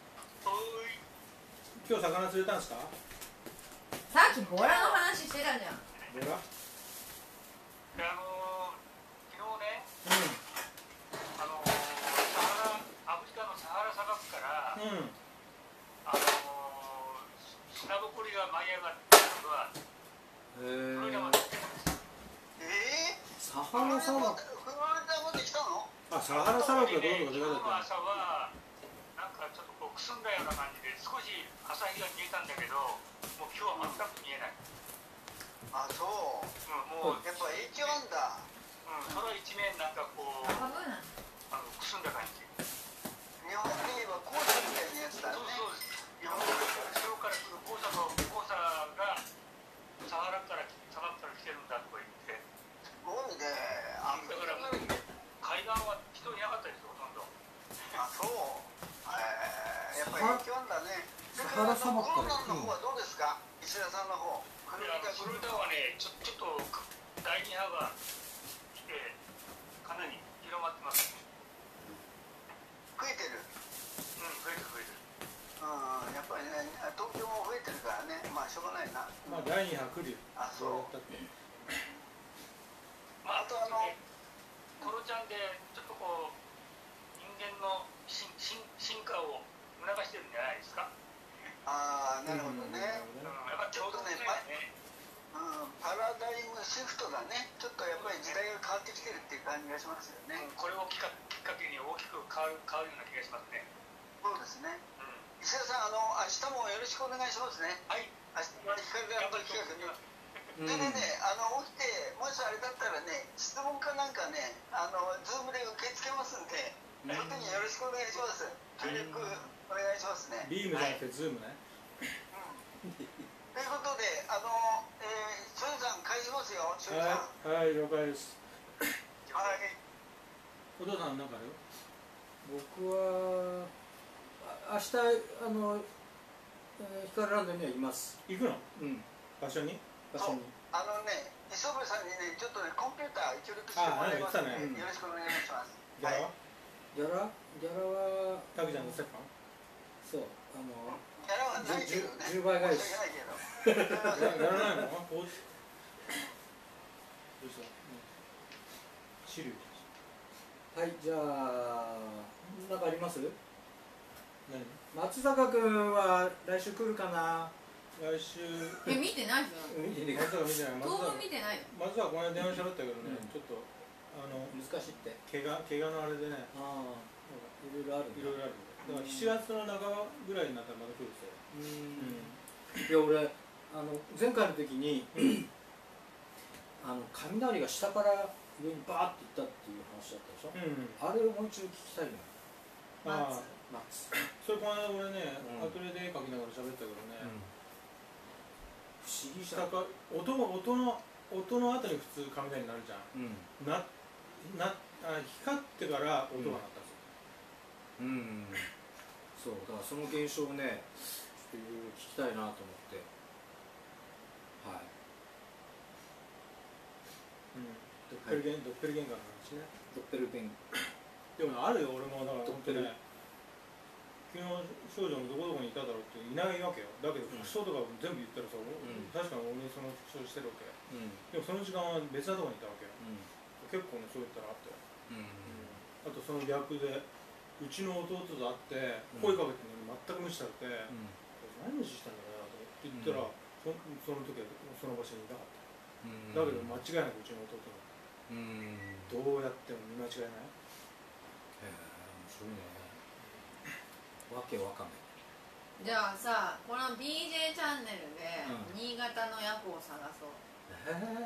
S2: 今日魚釣れたんですか？
S3: さっきボラの話してたじゃん。
S2: ボラ？
S5: あの昨日ね、あのサハラアフリカのサハラ砂漠から、あの砂ぼこりが舞い上がったのがフロリダまで来てるんです。
S2: ええ？サハラ砂漠？
S1: フロリダまで来たの？
S2: あ、サハラ砂漠がどうとか
S5: 今日の朝はなんかちょっとこうくすんだような感じで少し朝日が見えたんだけど、もう今日は全く見えない。
S1: あ、そう。うん、もうやっぱ影響あんだ。
S5: うん、空一面なんかこうあのくすんだ感じ。
S1: 日本で言えば黄砂みたいなやつだよね。
S5: そうです。日本の後ろから来る黄砂の黄砂がサハラから砂漠から来てるんだとか言って。
S1: すごいね。
S5: あ、だから海岸は人いなかったですよ、ほとんど。
S1: あ、そう。えー、やっぱり影響あんだね。
S4: サハラ砂漠から
S1: コロナの方はどうですか？石田さんの方。
S5: フロリダはね、ちょちょっとだいに波が来てかなり広まってます。
S1: 増えてる。
S5: うん、増えてる増えてる。
S1: うん、やっぱりね、東京も増えてるからね、まあしょうがないな。
S2: まあだいに波来るよ。
S1: あ、そう。
S5: まあ、
S1: あとあの、
S5: トロちゃんでちょっとこう人間の進進進化を促してるんじゃないですか。
S1: ああ、なるほどね。
S5: うん、やっぱちょうどね、
S1: うん、パラダイムシフトだね。ちょっとやっぱり時代が変わってきてるっていう感じがしますよね。
S5: うん、これをきっかけに大きく変わる変わるような気がしますね。
S1: そうですね。
S5: うん、
S1: 石田さん、あの明日もよろしくお願いしますね。
S5: はい。
S1: 明日の光が企画に。でねね、あの起きて、もしあれだったらね、質問かなんかね、あのズームで受け付けますんで、本当によろしくお願いします。協力お願いしますね。
S2: ビームじゃなくてズームね。
S1: うん、ということで、あの、えー、しょうさん返しますよ。しょうさん。
S2: はい、はい、了解です。
S1: はい。
S2: お父さんなんかある？
S4: 僕は明日あの、えー、光ランドにはいます。
S2: 行くの？
S4: うん。
S2: 場所に？
S4: 場所に。
S1: あのね、磯部さんにね、ちょっとね、コンピューター協力してもらいますので、ね、よろしくお願いします。
S2: ギャラは？
S4: ギャラ？ギャラは
S2: タクちゃんの折半？
S4: そう、あの
S1: ギャラはないけどね。
S4: じゅうばい返し。
S2: ギャラないの？どうした？シリュウ。
S4: はい、じゃあ何かあります？
S2: 何？
S4: 松坂君は来週来るかな？
S2: 来週。
S3: え、見てないじゃん。
S4: 見てない。
S2: 松坂見てない。
S3: 当分見てないよ。
S2: 松坂この間電話しゃべったけどね、
S4: うん、
S2: ちょっとあの
S4: 難しいって。
S2: 怪我怪我のあれでね。
S4: ああ、いろいろある。
S2: いろいろある。だからしちがつの半ばぐらいになったらまた来るんですよ。
S4: うん。いや俺あの前回の時にあの雷が下から上にバーっていったっていう話だったでしょ。うん、あれをもう一度聞きたいのよ。
S2: ああ、
S4: 松。
S2: それこの間俺ね、アトリエで絵描きながら喋ったけどね。不思議下か音が音の音の後に普通雷になるじゃん。ななあ光ってから音が鳴ったんですよ。
S4: うん。そうだからその現象をね、ちょっといろいろ聞きたいなと思って。はい。
S2: うん。ドッペルゲンドッペルゲンガーの話ね。
S4: ドッペルゲン。
S2: でもあるよ俺もだから本当ね。昨日少女のどこどこにいただろうっていないわけよ。だけど服装とか全部言ったらさ、確かに俺その服装してるわけ。でもその時間は別なとこにいたわけよ。結構ねそう言ったらあったよ。あとその逆で。うちの弟と会って声かけてるのに全く無視されて、うん、何無視したんだろうなと思って言ったら、うん、そ, その時はその場所にいなかった、うん、だけど間違いなくうちの弟が、うん、どうやっても見間違いない。へえ面白いね。わけわかめ。
S3: じゃあさ、この ビージェー チャンネルで新潟のヤコを探そう、うん、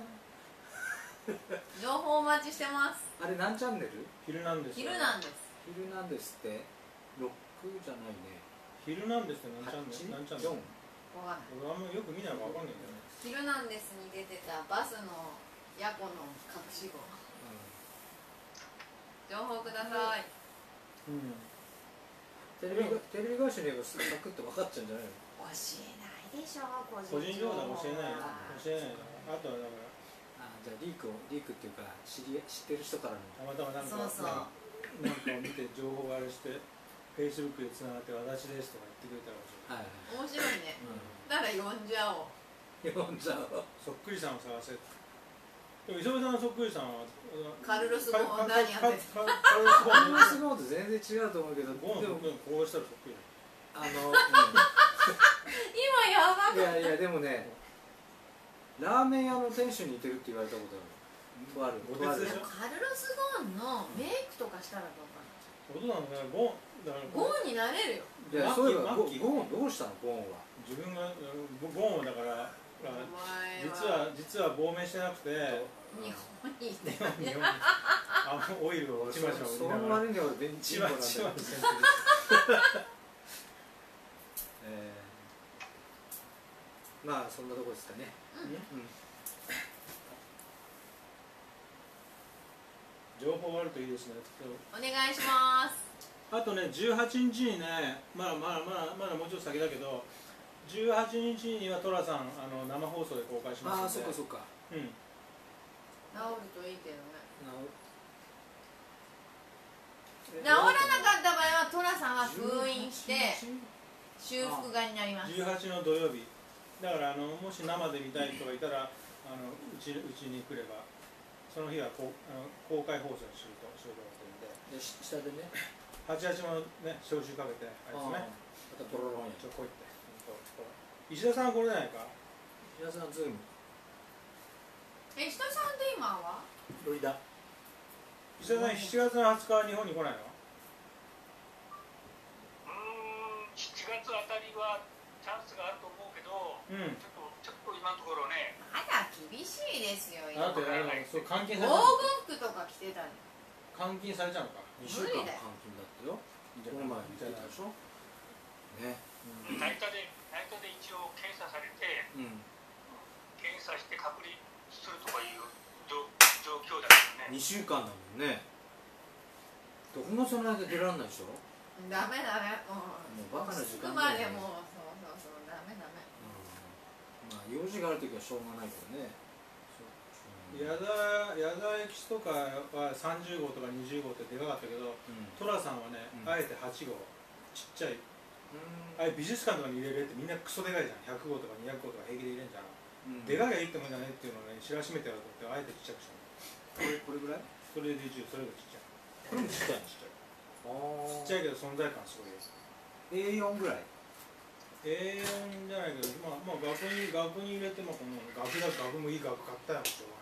S3: 情報お待ちしてます。
S4: あれ何チャンネル？
S2: 昼なんです。
S3: 昼なんです。
S4: ヒルナンデスってロックじゃないね。
S2: ヒルナンデスって何チャンネル？何チャンネル？
S3: わかんない。
S2: 俺あんまよく見ないからわかんないんだよね。
S3: ヒルナンデスに出てたバスのヤコの隠し子、うん、情報ください。うん。
S4: テレビテレビ会社に言えばサクッと分かっちゃうんじゃないの？
S3: 教えないでしょ個
S2: 人情報だ。教えない教えない。あとはだから
S4: あじゃあリークをリークっていうか知り知ってる人からの
S2: たまたまなんか
S3: そうそう
S2: なんかを見て情報があれしてフェイスブックでつながって私ですとか言ってくれたら
S3: 面白いね、うん、だから呼んじゃおう
S4: 呼んじゃおう。
S2: そっくりさんを探せ。でも磯部さんのそっくりさんは
S3: カルロス・ゴーン何やって
S4: た？カルロス・ゴーンと全然違うと思うけど、
S2: ゴーンでもこうしたらそっくり
S4: あの、うん、
S3: 今やばかった。
S4: いやいやでもねラーメン屋の店主に似てるって言われたことある。ある
S3: カルロス・ゴーンのメイクとかしたらどうかな。
S2: ことなのかな。ゴーン
S3: ゴーンになれるよ。
S4: いやそういえばゴーンどうしたの？ゴーンは
S2: 自分がゴーンはだから実は実は亡命してなくて
S3: 日本にいて
S2: 日本にあのオイルをちまちま
S4: その割にはベンチマなんだよ。まあそんなとこですかね。うん。
S2: 情報あるといいですね。
S3: お願いします。
S2: あとね、じゅうはちにちにね、まだまだまだまだもうちょっと先だけど、じゅうはちにちにはトラさんあの生放送で公開しますので。
S4: ああ、そっかそっか。うん。
S3: 治るといいけどね。
S4: 治
S3: 治らなかった場合はトラさんは封印して修復画になります。
S2: じゅうはちの土曜日。だからあのもし生で見たい人がいたらあのうちうちに来ればその日はこうあの公開放送にするとすると思ってるんで、
S4: で下でね
S2: はちはちもね焼酎かけてあれですね、
S4: またボロロンや
S2: ちょこいって。石田さんはこれじゃないか。
S4: 石田さんズーム
S3: え、石田さんで今は
S4: フロリダ。
S2: 石田さんしちがつのはつかは日本に来ないの？
S5: うーん、しちがつあたりはチャンスがあると思うけど、
S2: うん、
S5: ちょっとちょっと今のところね、
S3: まだ厳しいですよ。
S2: あとあのそう監禁され
S3: 防
S2: ちゃう
S3: 護服とか着てたの。
S2: 監禁されちゃうのか。
S4: にしゅうかん監禁だったよ。この前見てたでしょ。ね。
S5: 成田で成田で一応検査されて、
S4: うん。
S5: 検査して隔離するとかいう状状況だけどね。
S4: にしゅうかんだもんね。どこもその間出られないでしょ。
S3: ダメダメ。も
S4: うバカな時間
S3: までもうそうそうそうダメダメ。
S4: まあ用事があるときはしょうがないけどね。
S2: 矢田矢田駅とかはさんじゅうごうとかにじゅうごうってでかかったけど、寅さんはね、あえてはちごうちっちゃい、あれ美術館とかに入れるってみんなクソでかいじゃん。ひゃくごうとかにひゃくごうとか平気で入れんじゃん。でかきゃいいってもんじゃねっていうのをね知らしめてやると思ってあえてちっちゃくしたの。
S4: これこれぐらい？
S2: それでじゅうそれがちっちゃい。
S4: これもちっちゃい。
S2: ちっちゃい。ちっちゃいけど存在感すごいよ。
S4: エーよん ぐらい。
S2: エーよん じゃないけど、まあまあ額に額に入れてもこの額だ額もいい額買ったよしょう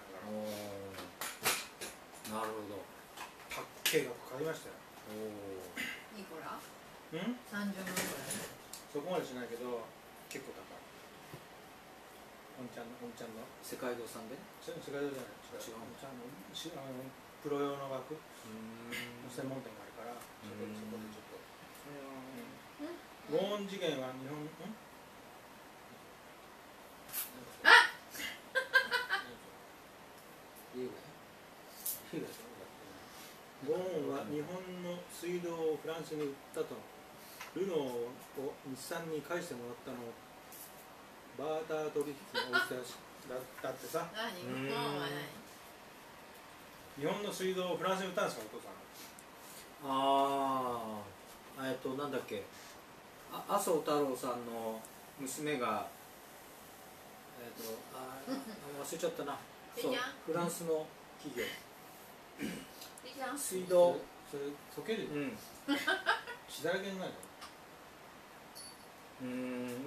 S2: がないから。
S4: なるほど。
S2: たっけえ額買いましたよ。
S3: いくら？
S2: うん
S3: さんじゅうまんぐらい。
S2: そこまでしないけど結構高い。本ちゃんの本ちゃんの
S4: 世界堂さんで？
S2: 世界堂じゃない。違う。本ちゃんのしあのプロ用の額の専門店があるからそこでそこでちょっと。ゴーン事件は日本ん？
S3: あ！
S2: いいね。いいですよ。ゴーンは日本の水道をフランスに売ったと、ルノーを日産に返してもらったのをバーター取引の大きさだだってさ。
S3: 何？日本は何？
S2: 日本の水道をフランスに売ったんですかお父さん。
S4: ああ、えっとなんだっけ、あ麻生太郎さんの娘がえっとあ忘れちゃったな。そうフランスの企業。水道
S2: それ溶けるよ。
S4: うん。
S2: 血だらけになるよ。
S4: うん、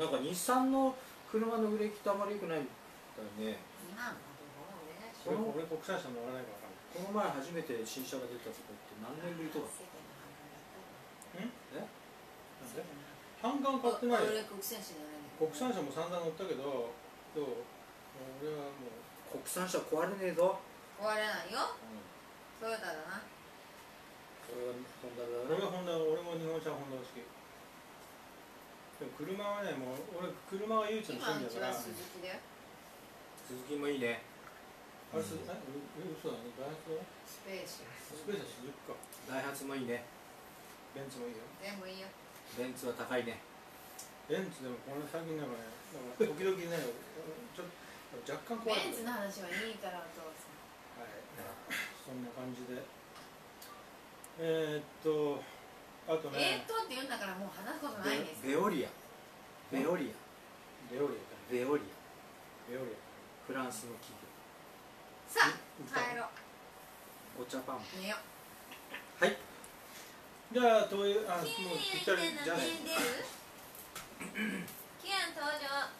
S4: なんか日産の車の売れ行きってあまり良くないみたいね。
S3: 今のところね。
S2: これこれ国産車乗らないかわかんない。
S4: この前初めて新車が出たとこって何年ぶりとか。
S2: ん？え？
S3: なんで？
S2: 半眼買ってないよ。
S3: 俺国産車乗らない。
S2: 国産車も散々乗ったけど、どう？俺はもう
S4: 国産車壊れねえぞ。
S3: 壊れないよ。トヨタだな。
S4: 俺はホンダだ
S2: 俺はホンダ、俺も日本車ホンダが好き。でも車はね、もう俺車は唯一の趣味だから。
S3: 今うちは鈴木だよ。
S4: 鈴木もいいね。
S2: あれす、え、嘘だね。ダイハツの？
S3: スペーシ
S2: スペースは鈴木か。
S4: ダイハツもいいね。
S2: ベンツもいいよ。
S3: 全部いいよ。
S4: ベンツは高いね。
S2: ベンツでもこの最近なんかね、なんか時々ね、ちょっと若干怖い。
S3: ベンツの話はいいからお父さん。
S2: はい。そんな感じで。えー、っと、あとね。
S3: えーっとって言うんだからもう話すことないんです。
S4: ベオリア。ベオリア。
S2: ベオリア。
S4: ベオリア。
S2: ベオリア。
S4: フランスの企業。
S3: さあ、帰ろう。
S4: お茶パン。
S3: 寝よ
S4: はい。
S2: じゃあ、という、あ、もうぴったり、じゃあね。
S3: キアン登場。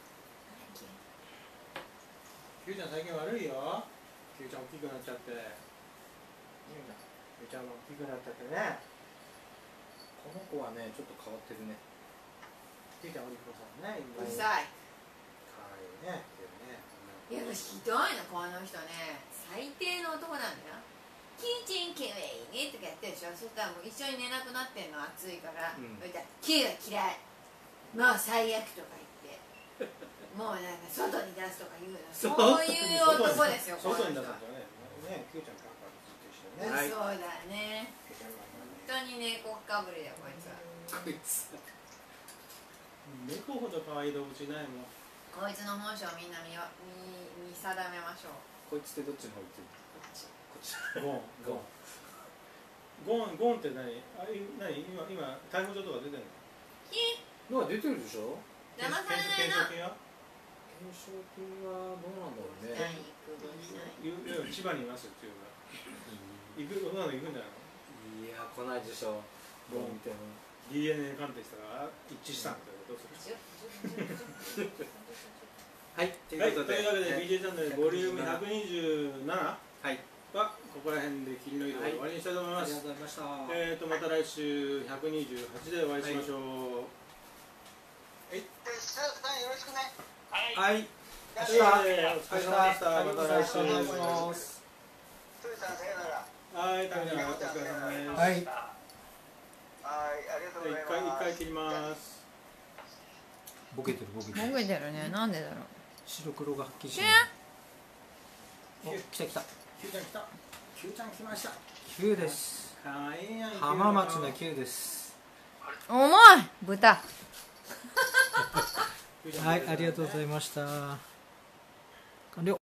S2: キュウちゃん最近悪いよ。キュウちゃん大きくなっちゃって。キュウちゃんも大きくなっちゃってね。
S4: この子はね、ちょっと変わってるね。
S2: キュウちゃんお利口さんね。
S3: うるさい。
S2: かわいいね。
S3: いや、ひどいの、この人ね。最低の男なんだよ。キュウちんきれいねとかやってるでしょ。そしたらもう一緒に寝なくなってんの、暑いから。そしたら、キュウは嫌い。もう最悪とか言って。もうなんか外に出すとか言うの。そういう男ですよ、この人。
S2: 外に出すんじゃね。ね、キュウちゃんパパずっと一緒ね。
S3: そうだね。本当に猫かぶりだよ、こいつは。
S4: こいつ。
S2: 猫ほど可愛い動物いないもん。
S3: こいつの本性をみんな見よ見見定めましょう。
S4: こいつってどっちの方行ってる？
S3: こっち。
S4: こっち。
S2: ゴーン。ゴーン。ゴーン。ゴーンって何？あれ何？今今逮捕状とか出てるの？
S3: ひ
S4: のは出てるでしょ？
S3: 騙されないな。
S2: 検証金は？
S4: 検賞金はどうなんだろうね。
S2: 千葉にいますよ、千葉が。行く、どうなの行くんじゃないの？
S4: いや、来ないでしょ。どう見ても。
S2: ディーエヌエー 鑑定したら一致したんだけど、どうする？
S4: はい、ということで、
S2: というわけで ビージェー チャンネルボリュームひゃくにじゅうなな
S4: はい
S2: はここら辺で切りのいいところで終わりにしたいと思います。
S4: ありがとうございました。
S2: えーとまた来週ひゃくにじゅうはちでお会いしましょう。
S1: はい。設楽さんよろしくね。
S2: はい。
S4: 明日、
S2: お疲れ様でした。また来週。
S4: お願いします。
S1: トリさんさよなら。
S2: はい、タミちゃんお疲れ様です。
S4: はい。
S1: はい、ありがとうございます。
S2: 一回一回切ります。
S4: ボケてるボケてる。
S3: ボケてるね。なんでだろう。
S4: 白黒がはっきりしない。お、来た来た。
S2: キューちゃん来た。キューちゃん来ました。
S4: キューです。
S2: かわいいやん。
S4: 浜松のキューです。
S3: 重い豚。
S4: はい、ありがとうございました。完了。